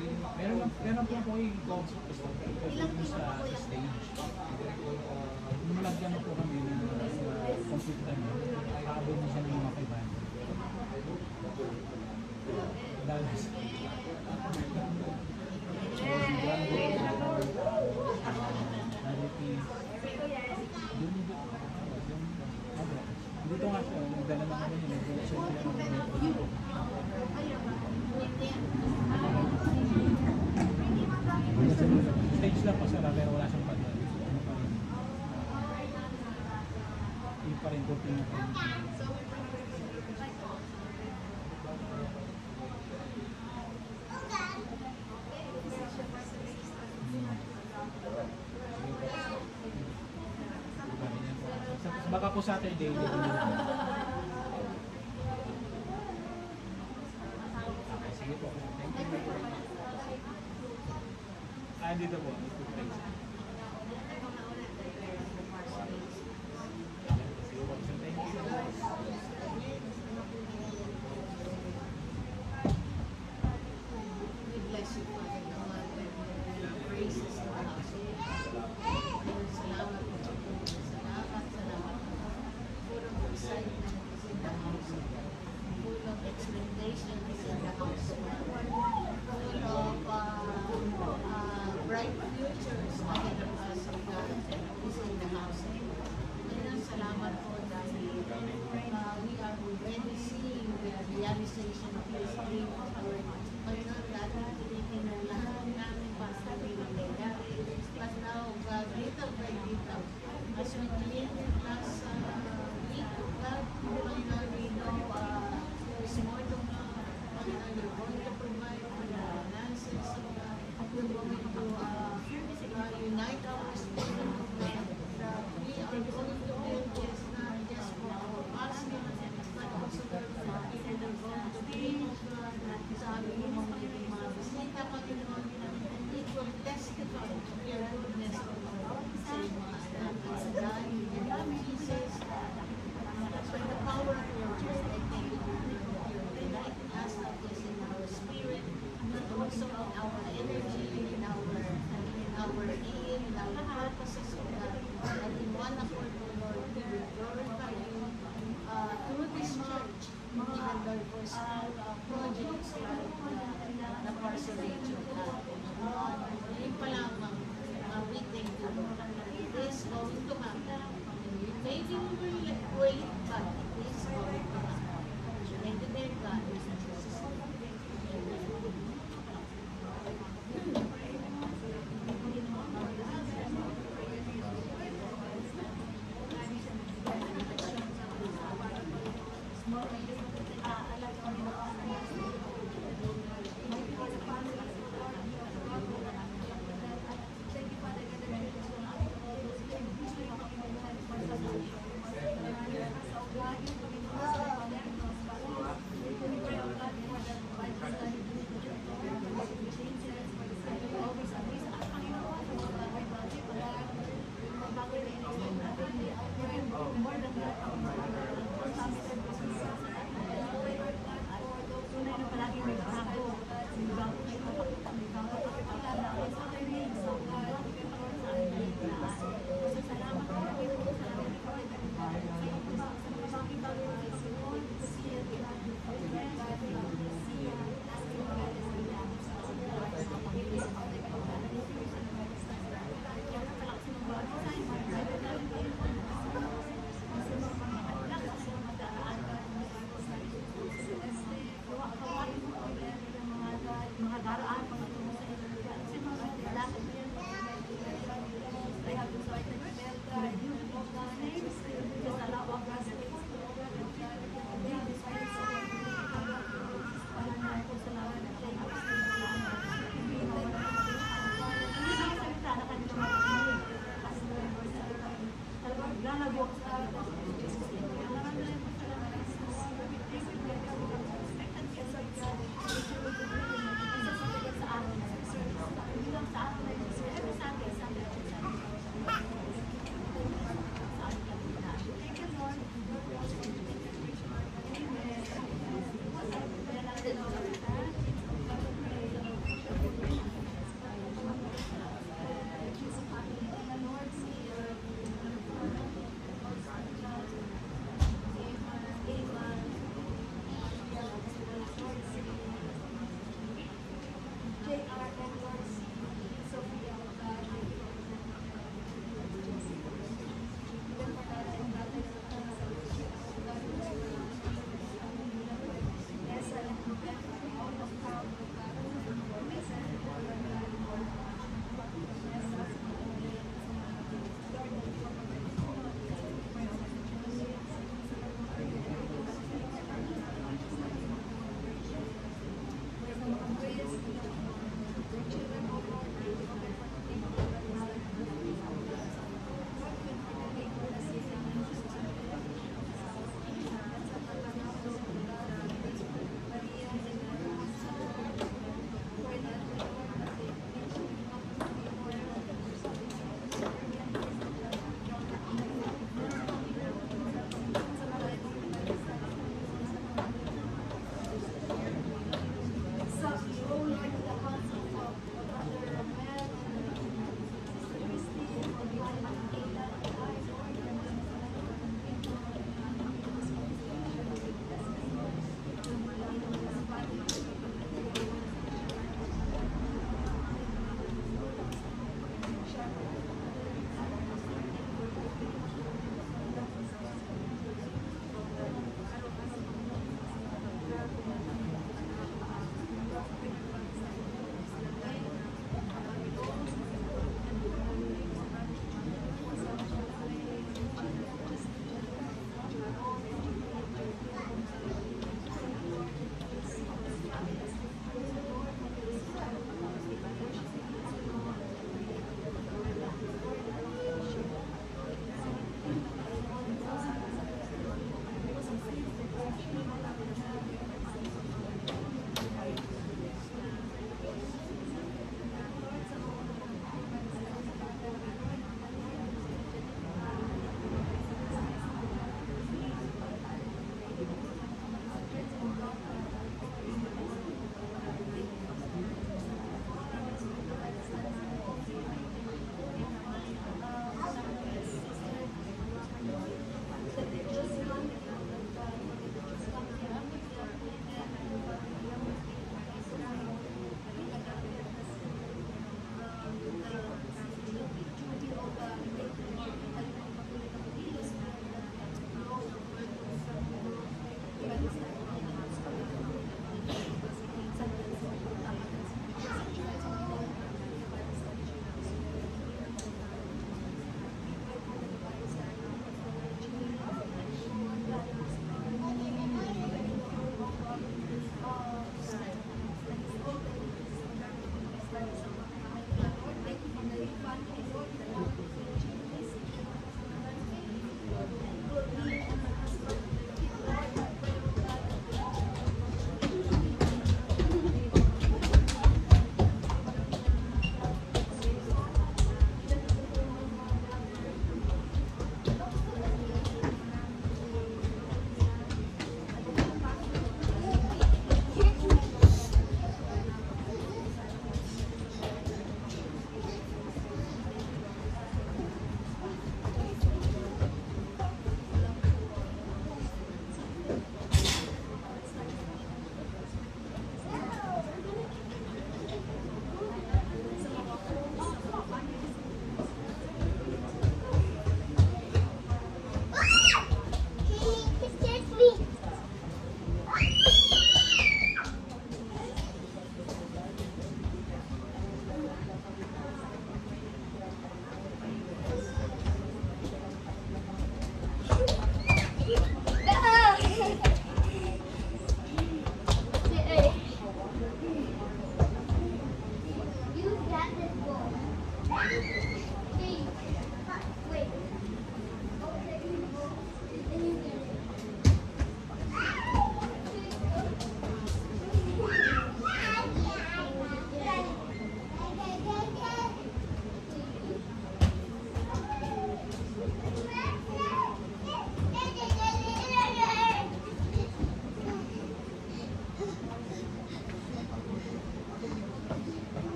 Meron po ako yung concert po sa stage. Nilagyan na po kami ng computer niya. Habol mo siya ng mga kaibahan. Dauz. pa rin kung pinag- Baka po Saturday. Okay, sige po. Thank you. Dito po. We bless you, Father God. Praises to the house. Salamat po. Salamat. Full of excitement is in the house. Full of expectation is in the house. Full of bright futures ahead of us, O God, is in the house. Ngayon, salamat po dahil we are already seeing the realization of this dream of our Panginoon, dati tinitingnan lahat namin para sa nangyayari. But now, God, little by little, as we clean last week, God, Panginoon, we know there's more to come. Panginoon, you're going to provide for the finances, so you're going to unite our spirit of God, that we are going to build this not just for our pastors, but also for the people that are going to be of God, sabi mo mga bisita, Panginoon, and it will testify of your goodness, Lord, sa mga anak, sa dahil in the name of Jesus, by the power of your word, I thank you for uniting us, not just in our spirit, but also in our energy, in our aim, in our purposes, O God, and in one accord, O Lord, we will glorify you through this church, even Lord, for small projects like the parsonage, O God. Lord, yun pa lamang, we thank you, Lord. It is going to happen. Maybe we will wait, but it is going to happen. Thank you, dear God, in Jesus' name.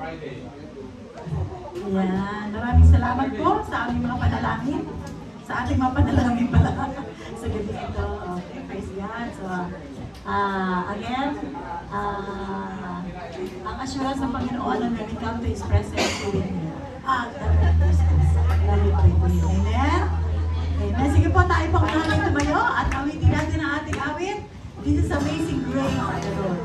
Yan. Maraming salamat po sa aming mga panalangin. Sa ating mga panalangin pala. Sa gabi ito. Okay, praise God. So, again, ang assurance ng Panginoon na when we come to His presence, we will hear. Amen? Amen. Sige po, tayo pang mahaling tumayo at awitin natin ang ating awit. This is amazing grace of the Lord.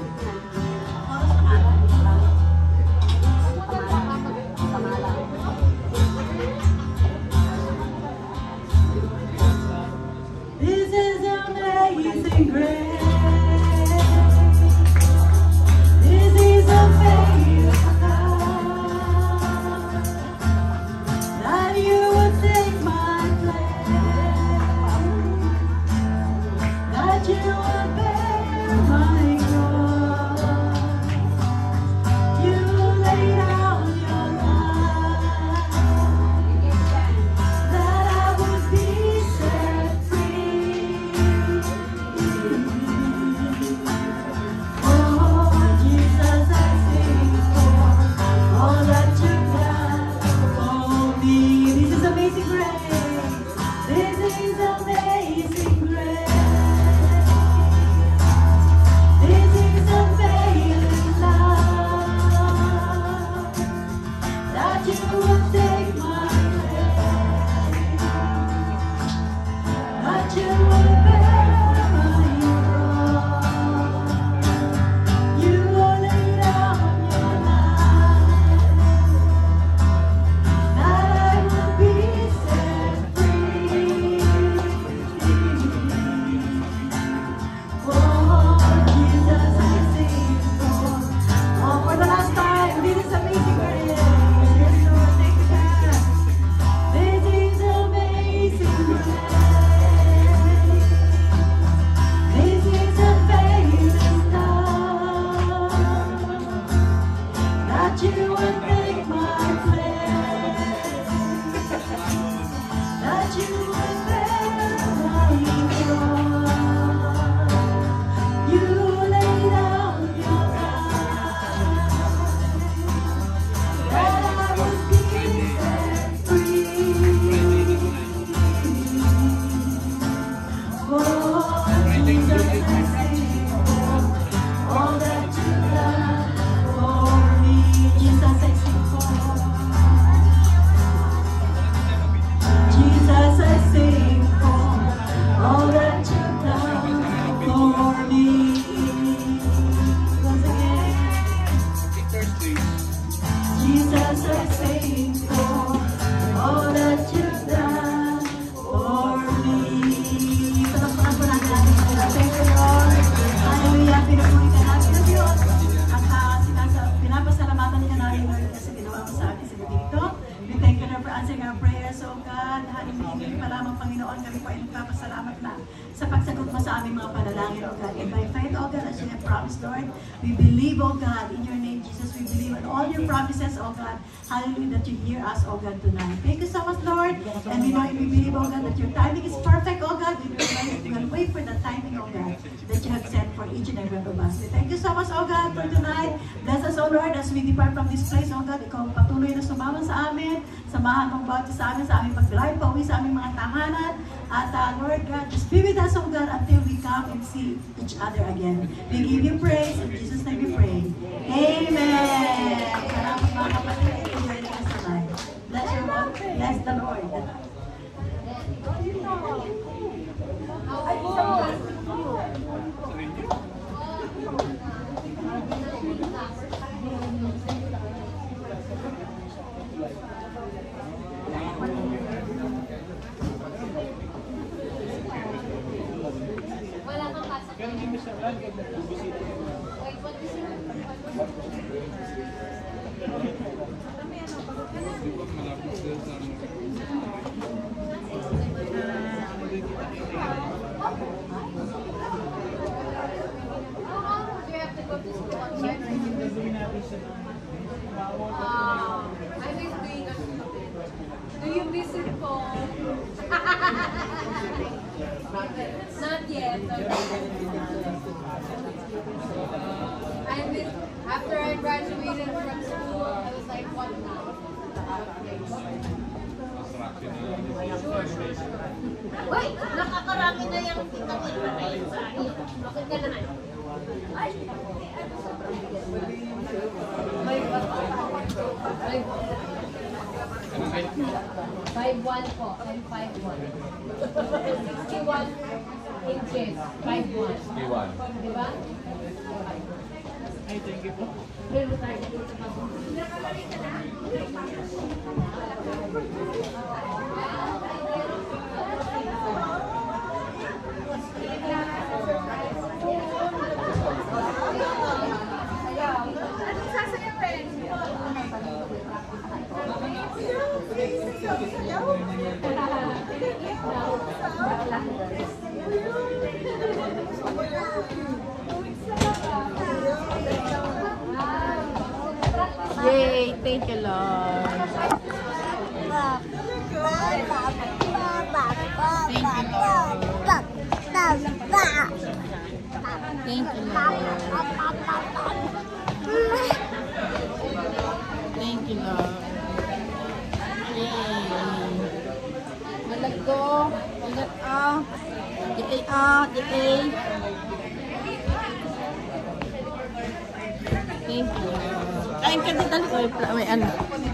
This is amazing grace. This is amazing that you would take my place, that you would bear my cross. You lay down your life, that I would be set free. Oh, Jesus, I sing for all that you've done for me. This is amazing grace. This is amazing grace. This is unfailing love, that you would take my place, that you would bear my cross. You lay down your life, that I would be set free. Oh, Jesus, I sing for. Oh, for the last time, this is amazing grace. Yes, Lord, thank you, God. This is amazing grace. This is unfailing love, that you would take my place, that you would bear my cross. You lay down your life, that I would be set free. Oh, Jesus, I sing for all that you've done for me. Jesus, I sing for. Jesus, I sing for all that you've done for me. Once again. Jesus, I sing for all that you've done for me. Palakpakan po natin ating Panginoon. Thank you, Lord. Hallelujah. Pinupuri ka natin ng Diyos. At pinapasalamatan ka namin, Lord, kasi ginawa mo sa atin sa gabi ito. We thank you, Lord, for answering our prayers, oh God. Hallelujah. Hindi pa lamang, Panginoon, kami po ay nagpapasalamat na sa pagsagot mo sa aming mga panalangin, oh God. And by faith, oh God, as you have promised, Lord, we believe, oh God, in your name, Jesus, we believe in all your promises, oh God. Hallelujah, that you hear us, oh God, tonight. Thank you so much, Lord. And we know and we believe, oh God, that your timing is perfect, oh God. We will wait for the timing, oh God, that you have set for each and every one of us. We thank you so much, oh God, for tonight. Bless us, oh Lord, as we depart from this place, oh God. Ikaw ang patuloy na sumama sa amin. Samahan mong bawat sa amin, sa aming pag-drive, pauwi sa aming mga tahanan. At Lord God, just be with us, oh God, until we come and see each other again. We give you praise. In Jesus' name we pray. Amen. Salamat mga kapatid. Enjoy the rest of the night. Bless your Lord. Bless the Lord. Wala kang pasok. Pero hindi mo siya lang, bubusita. Wait, what is it? I miss being a student. Do you miss it, Paul? Not yet. I miss, after I graduated from school, I was nakakarami na yung vitamin na kayo sa akin. Okay ka naman. Ay, may 5'1" po, I'm 5'1". 61 inches, 5'1". Diba? Ay, thank you po. Yay! Thank you, Lord. Thank you, Lord. Thank you, Lord. Yay! Malag ko. Ingat Thank you. Kain ka dito. May ano.